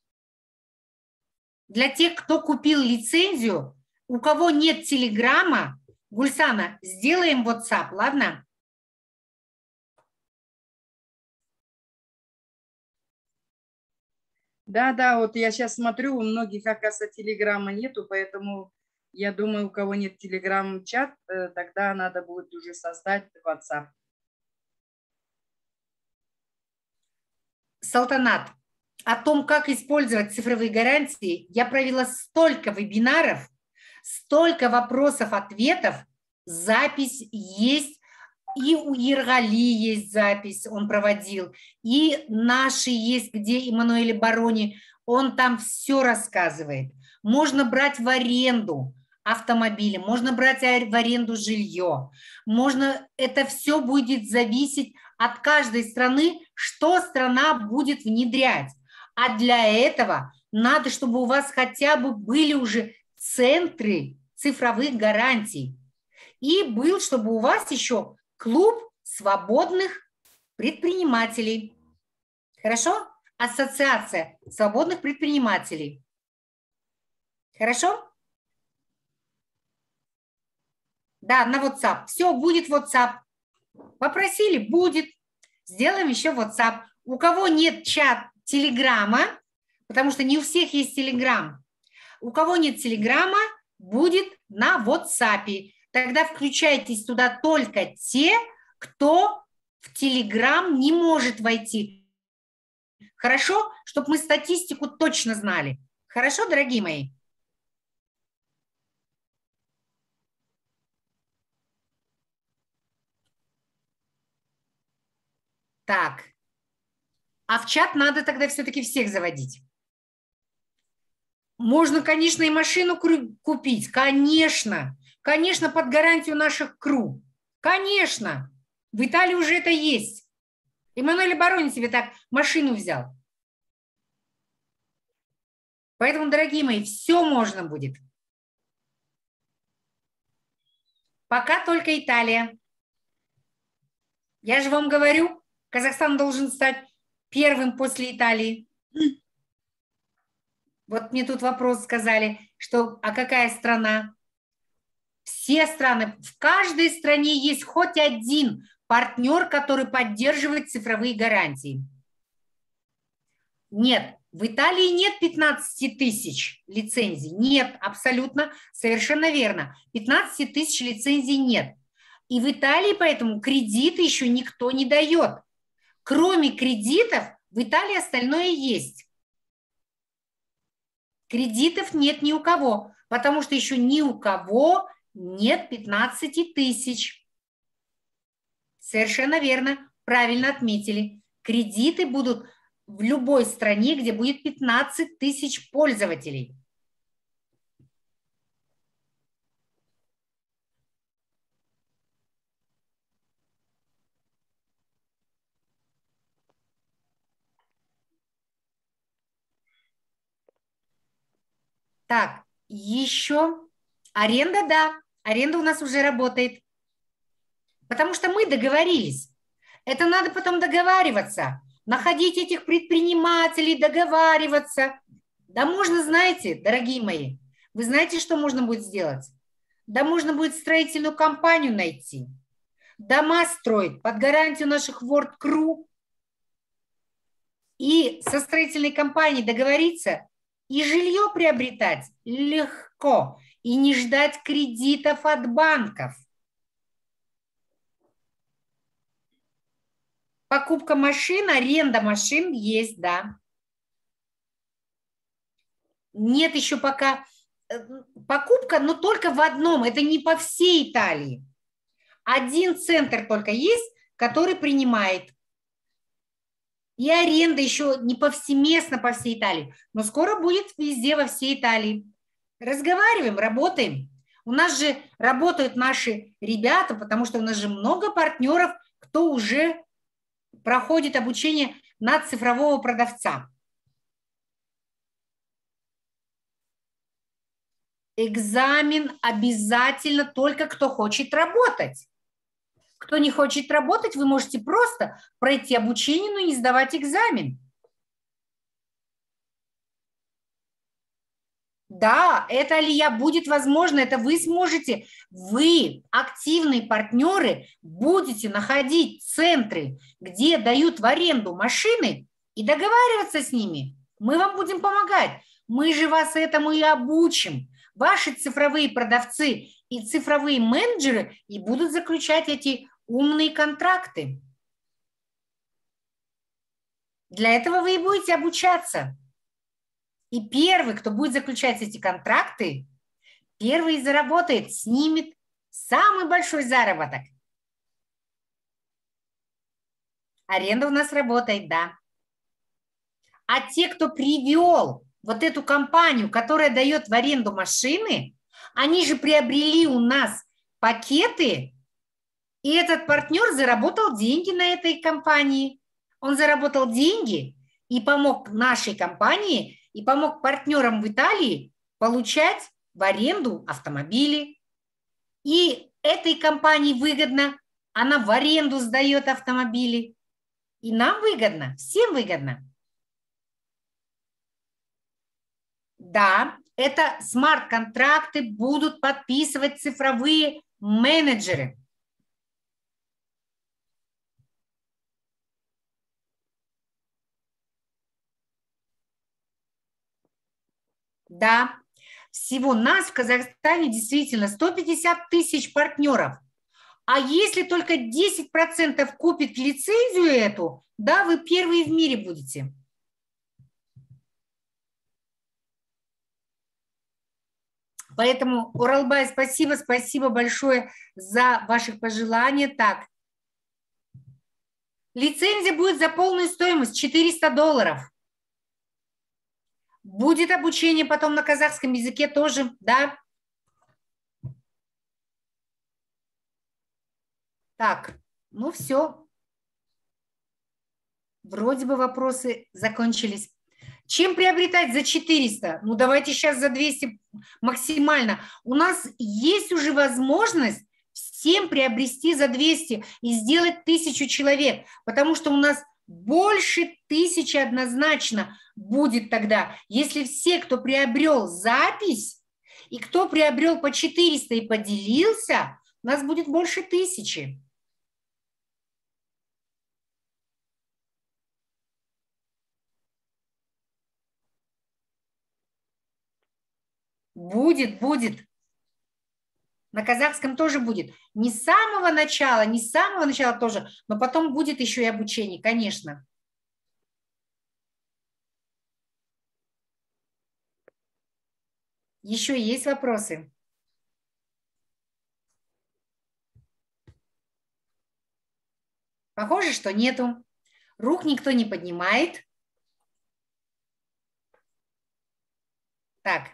Для тех, кто купил лицензию, у кого нет телеграма, Гульсана, сделаем WhatsApp, ладно? Да, да, вот я сейчас смотрю, у многих, оказывается, телеграмма нету, поэтому я думаю, у кого нет телеграм-чат, тогда надо будет уже создать WhatsApp. Салтанат, о том, как использовать цифровые гарантии, я провела столько вебинаров, столько вопросов-ответов, запись есть, и у Ергали есть запись, он проводил, и наши есть, где Эммануэль Барони, он там все рассказывает. Можно брать в аренду автомобили, можно брать в аренду жилье, можно, это все будет зависеть от каждой страны, что страна будет внедрять. А для этого надо, чтобы у вас хотя бы были уже центры цифровых гарантий. И был, чтобы у вас еще клуб свободных предпринимателей. Хорошо? Ассоциация свободных предпринимателей. Хорошо? Да, на WhatsApp. Все, будет WhatsApp. Попросили, будет. Сделаем еще WhatsApp. У кого нет чат Телеграма, потому что не у всех есть Телеграм. У кого нет Телеграма, будет на WhatsApp. Тогда включайтесь туда только те, кто в Телеграм не может войти. Хорошо? Чтобы мы статистику точно знали. Хорошо, дорогие мои? Так. А в чат надо тогда все-таки всех заводить. Можно, конечно, и машину купить. Конечно. Конечно, под гарантию наших КРУ. Конечно. В Италии уже это есть. Эммануэль Барони себе так машину взял. Поэтому, дорогие мои, все можно будет. Пока только Италия. Я же вам говорю, Казахстан должен стать первым после Италии. Вот мне тут вопрос сказали, что, а какая страна? Все страны, в каждой стране есть хоть один партнер, который поддерживает цифровые гарантии. Нет, в Италии нет пятнадцати тысяч лицензий. Нет, абсолютно, совершенно верно. пятнадцати тысяч лицензий нет. И в Италии поэтому кредиты еще никто не дает. Кроме кредитов, в Италии остальное есть. Кредитов нет ни у кого, потому что еще ни у кого нет пятнадцати тысяч. Совершенно верно, правильно отметили. Кредиты будут в любой стране, где будет пятнадцать тысяч пользователей. Так, еще аренда, да, аренда у нас уже работает. Потому что мы договорились. Это надо потом договариваться. Находить этих предпринимателей, договариваться. Да можно, знаете, дорогие мои, вы знаете, что можно будет сделать? Да можно будет строительную компанию найти. Дома строить под гарантию наших World Crew. И со строительной компанией договориться, и жилье приобретать легко, и не ждать кредитов от банков. Покупка машин, аренда машин есть, да. Нет еще пока покупка, но только в одном, это не по всей Италии. Один центр только есть, который принимает. И аренда еще не повсеместно по всей Италии, но скоро будет везде, во всей Италии. Разговариваем, работаем. У нас же работают наши ребята, потому что у нас же много партнеров, кто уже проходит обучение на цифрового продавца. Экзамен обязательно только кто хочет работать. Кто не хочет работать, вы можете просто пройти обучение, но не сдавать экзамен. Да, это алия будет возможно, это вы сможете, вы, активные партнеры, будете находить центры, где дают в аренду машины и договариваться с ними. Мы вам будем помогать. Мы же вас этому и обучим. Ваши цифровые продавцы и цифровые менеджеры и будут заключать эти умные контракты. Для этого вы и будете обучаться. И первый, кто будет заключать эти контракты, первый заработает, снимет самый большой заработок. Аренда у нас работает, да. А те, кто привел вот эту компанию, которая дает в аренду машины, они же приобрели у нас пакеты, и этот партнер заработал деньги на этой компании. Он заработал деньги и помог нашей компании, и помог партнерам в Италии получать в аренду автомобили. И этой компании выгодно, она в аренду сдает автомобили. И нам выгодно, всем выгодно. Да, это смарт-контракты будут подписывать цифровые менеджеры. Да, всего нас в Казахстане действительно сто пятьдесят тысяч партнеров. А если только десять процентов купит лицензию эту, да, вы первые в мире будете. Поэтому, Уралбай, спасибо, спасибо большое за ваши пожелания. Так, Лицензия будет за полную стоимость четыреста долларов. Будет обучение потом на казахском языке тоже, да. Так, ну все. Вроде бы вопросы закончились. Чем приобретать за четыреста? Ну, давайте сейчас за двести максимально. У нас есть уже возможность всем приобрести за двести и сделать тысячу человек, потому что у нас больше тысячи однозначно будет тогда. Если все, кто приобрел запись, и кто приобрел по четыреста и поделился, у нас будет больше тысячи. Будет, будет. На казахском тоже будет. Не с самого начала, не с самого начала тоже, но потом будет еще и обучение, конечно. Еще есть вопросы? Похоже, что нету. Рук никто не поднимает. Так.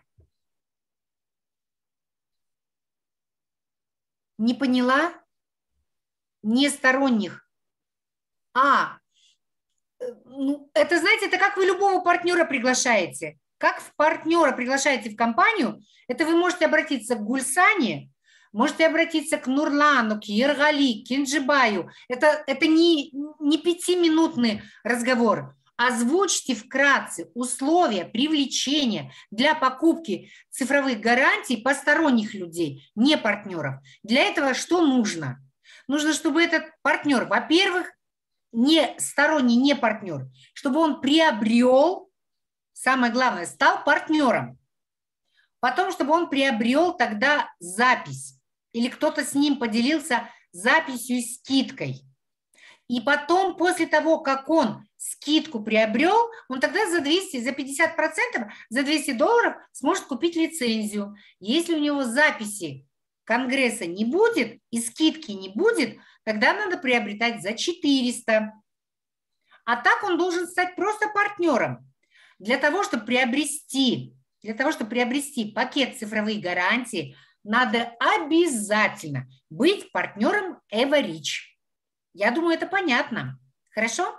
Не поняла? Не сторонних. А, ну, это, знаете, это как вы любого партнера приглашаете. Как в партнера приглашаете в компанию, это вы можете обратиться к Гульсане, можете обратиться к Нурлану, к Ергали, к Кинджибаю. Это, это не, не пятиминутный разговор. Озвучьте вкратце условия привлечения для покупки цифровых гарантий посторонних людей, не партнеров. Для этого что нужно? Нужно, чтобы этот партнер, во-первых, не сторонний, не партнер, чтобы он приобрел, самое главное, стал партнером. Потом, чтобы он приобрел тогда запись, или кто-то с ним поделился записью и скидкой. И потом, после того, как он скидку приобрел, он тогда за двести, за пятьдесят процентов, за двести долларов сможет купить лицензию. Если у него записи конгресса не будет и скидки не будет, тогда надо приобретать за четыреста. А так он должен стать просто партнером. Для того, чтобы приобрести, для того, чтобы приобрести пакет цифровых гарантий, надо обязательно быть партнером EverReach. Я думаю, это понятно. Хорошо?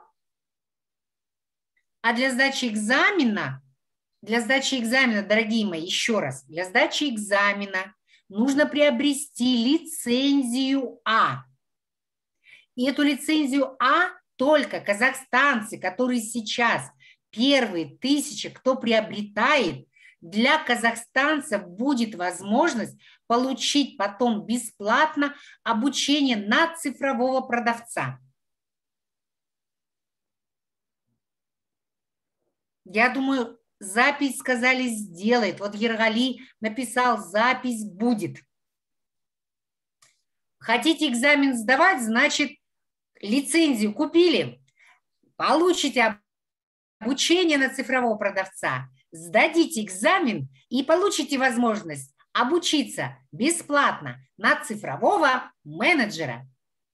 А для сдачи экзамена, для сдачи экзамена, дорогие мои, еще раз, для сдачи экзамена нужно приобрести лицензию А. И эту лицензию А только казахстанцы, которые сейчас первые тысячи, кто приобретает, для казахстанцев будет возможность получить потом бесплатно обучение на цифрового продавца. Я думаю, запись, сказали, сделает. Вот Ергали написал, запись будет. Хотите экзамен сдавать, значит, лицензию купили, получите обучение на цифрового продавца, сдадите экзамен и получите возможность обучиться бесплатно на цифрового менеджера.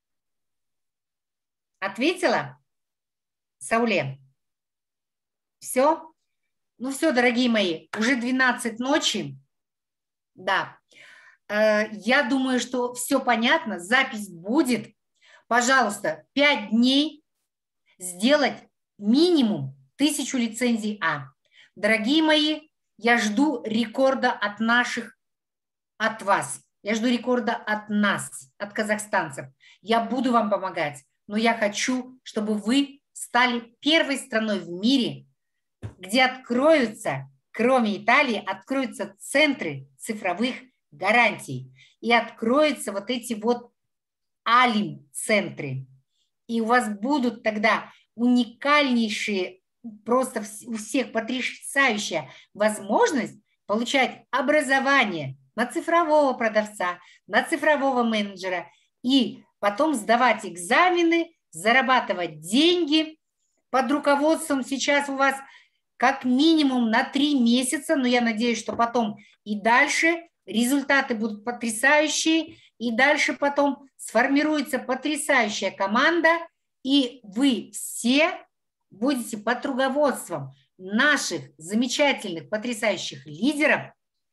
Ответила, Сауле? Все? Ну все, дорогие мои, уже двенадцать ночи. Да. Я думаю, что все понятно, запись будет. Пожалуйста, пять дней сделать минимум тысячу лицензий А. Дорогие мои, я жду рекорда от наших, от вас. Я жду рекорда от нас, от казахстанцев. Я буду вам помогать, но я хочу, чтобы вы стали первой страной в мире, где откроются, кроме Италии, откроются центры цифровых гарантий. И откроются вот эти вот Алим-центры. И у вас будут тогда уникальнейшие, просто у всех потрясающая возможность получать образование на цифрового продавца, на цифрового менеджера и потом сдавать экзамены, зарабатывать деньги под руководством. Сейчас у вас как минимум на три месяца, но я надеюсь, что потом и дальше результаты будут потрясающие, и дальше потом сформируется потрясающая команда, И вы все будете под руководством наших замечательных, потрясающих лидеров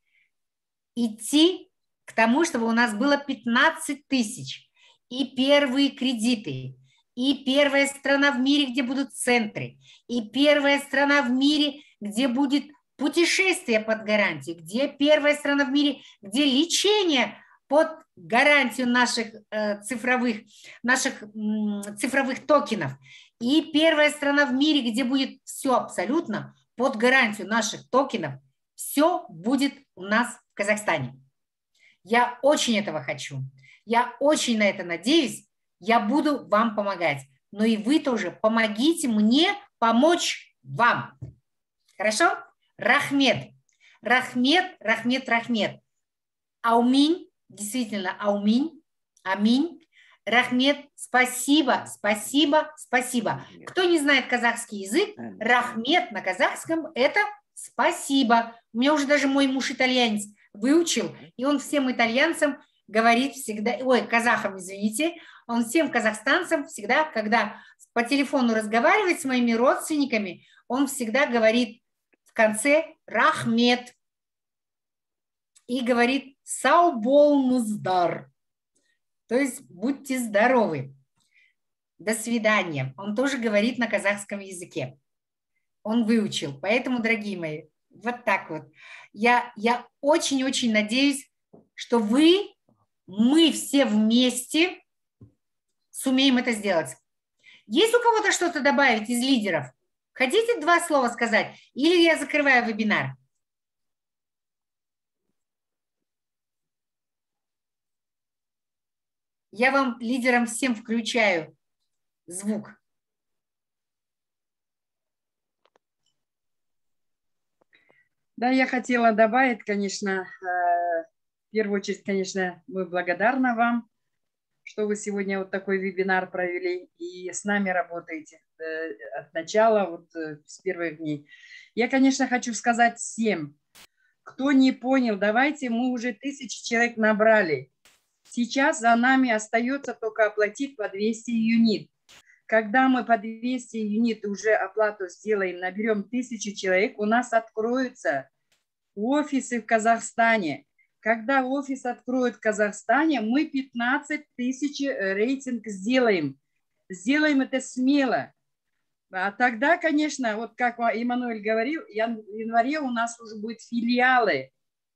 идти к тому, чтобы у нас было пятнадцать тысяч и первые кредиты, и первая страна в мире, где будут центры, и первая страна в мире, где будет путешествие под гарантию, где первая страна в мире, где лечение под гарантию наших э, цифровых, наших м, цифровых токенов, и первая страна в мире, где будет все абсолютно под гарантию наших токенов, все будет у нас в Казахстане. Я очень этого хочу. Я очень на это надеюсь. Я буду вам помогать. Но и вы тоже помогите мне помочь вам. Хорошо? Рахмет. Рахмет, рахмет, рахмет. Ауминь. Действительно, ауминь. Аминь. Рахмет, спасибо, спасибо, спасибо. Кто не знает казахский язык, рахмет на казахском – это спасибо. У меня уже даже мой муж итальянец выучил, и он всем итальянцам говорит всегда, ой, казахам, извините, он всем казахстанцам всегда, когда по телефону разговаривает с моими родственниками, он всегда говорит в конце рахмет и говорит сауболнуздар. То есть будьте здоровы. До свидания. Он тоже говорит на казахском языке. Он выучил. Поэтому, дорогие мои, вот так вот. Я, я очень-очень надеюсь, что вы, мы все вместе сумеем это сделать. Есть у кого-то что-то добавить из лидеров? Хотите два слова сказать? Или я закрываю вебинар? Я вам, лидерам, всем включаю звук. Да, я хотела добавить, конечно, в первую очередь, конечно, мы благодарны вам, что вы сегодня вот такой вебинар провели и с нами работаете от начала, вот с первых дней. Я, конечно, хочу сказать всем, кто не понял, давайте, мы уже тысячи человек набрали. Сейчас за нами остается только оплатить по двести юнит. Когда мы по двести юнит уже оплату сделаем, наберем тысячу человек, у нас откроются офисы в Казахстане. Когда офис откроют в Казахстане, мы пятнадцать тысяч рейтинг сделаем. Сделаем это смело. А тогда, конечно, вот как Эммануэль говорил, в январе у нас уже будут филиалы.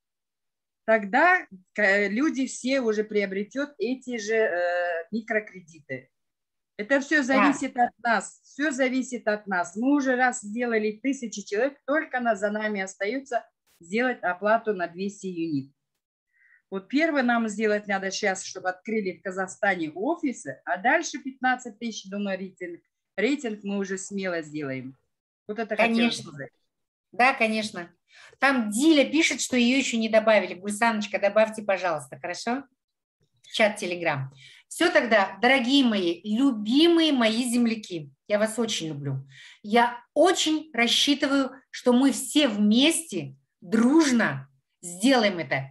Тогда люди все уже приобретут эти же э, микрокредиты. Это все зависит да. от нас. Все зависит от нас. Мы уже раз сделали тысячи человек, только на, за нами остается сделать оплату на двести юнит. Вот первое нам сделать надо сейчас, чтобы открыли в Казахстане офисы, а дальше пятнадцать тысяч, думаю, рейтинг. Рейтинг мы уже смело сделаем. Вот это конечно. Да, конечно. Там Диля пишет, что ее еще не добавили. Гульсаночка, добавьте, пожалуйста, хорошо? В чат Телеграм. Все тогда, дорогие мои, любимые мои земляки, я вас очень люблю. Я очень рассчитываю, что мы все вместе, дружно сделаем это.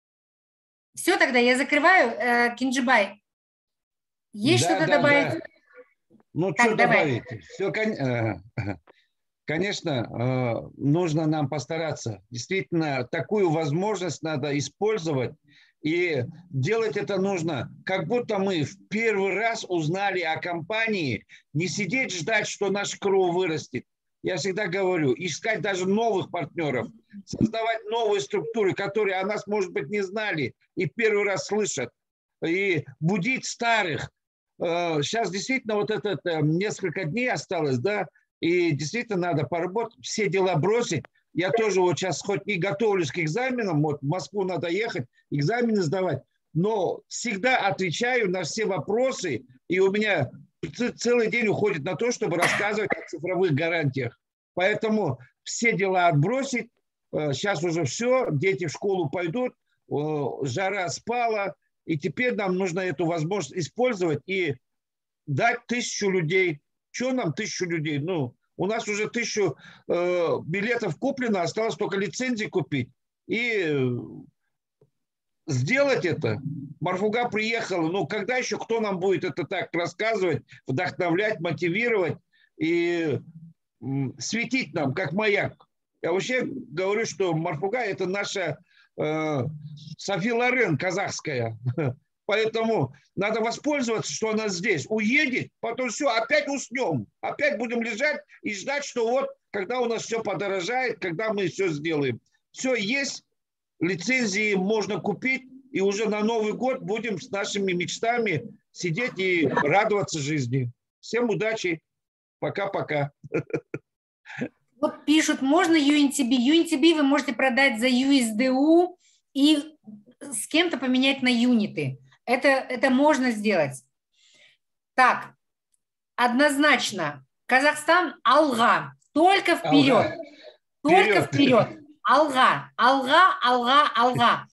Все тогда, я закрываю. Э, Кинджибай, есть да, что-то да, добавить? Да. Ну, так, что добавить? Все, кон... Конечно, нужно нам постараться. Действительно, такую возможность надо использовать. И делать это нужно, как будто мы в первый раз узнали о компании, не сидеть ждать, что наш кровь вырастет. Я всегда говорю, искать даже новых партнеров, создавать новые структуры, которые о нас, может быть, не знали и первый раз слышат, и будить старых. Сейчас действительно вот это несколько дней осталось, да, и действительно надо поработать, все дела бросить. Я тоже вот сейчас хоть не готовлюсь к экзаменам, вот в Москву надо ехать, экзамены сдавать, но всегда отвечаю на все вопросы, и у меня целый день уходит на то, чтобы рассказывать о цифровых гарантиях. Поэтому все дела отбросить, сейчас уже все, дети в школу пойдут, жара спала, и теперь нам нужно эту возможность использовать и дать тысячу людей. Что нам тысячу людей? Ну, у нас уже тысячу э, билетов куплено, осталось только лицензии купить и сделать это. Марфуга приехала. Ну, когда еще кто нам будет это так рассказывать, вдохновлять, мотивировать и светить нам, как маяк? Я вообще говорю, что Марфуга – это наша э, Софи Лорен казахская. Поэтому надо воспользоваться, что она здесь. Уедет, потом все, опять уснем. Опять будем лежать и ждать, что вот, когда у нас все подорожает, когда мы все сделаем. Все есть, лицензии можно купить, и уже на Новый год будем с нашими мечтами сидеть и радоваться жизни. Всем удачи. Пока-пока. Вот пишут, можно ю эн ти би. ю эн ти би вы можете продать за ю эс ди ю и с кем-то поменять на юниты. Это, это можно сделать. Так, однозначно. Казахстан алга. Только вперед. Алга. Только Вперед. вперед. Алга. Алга, алга, алга.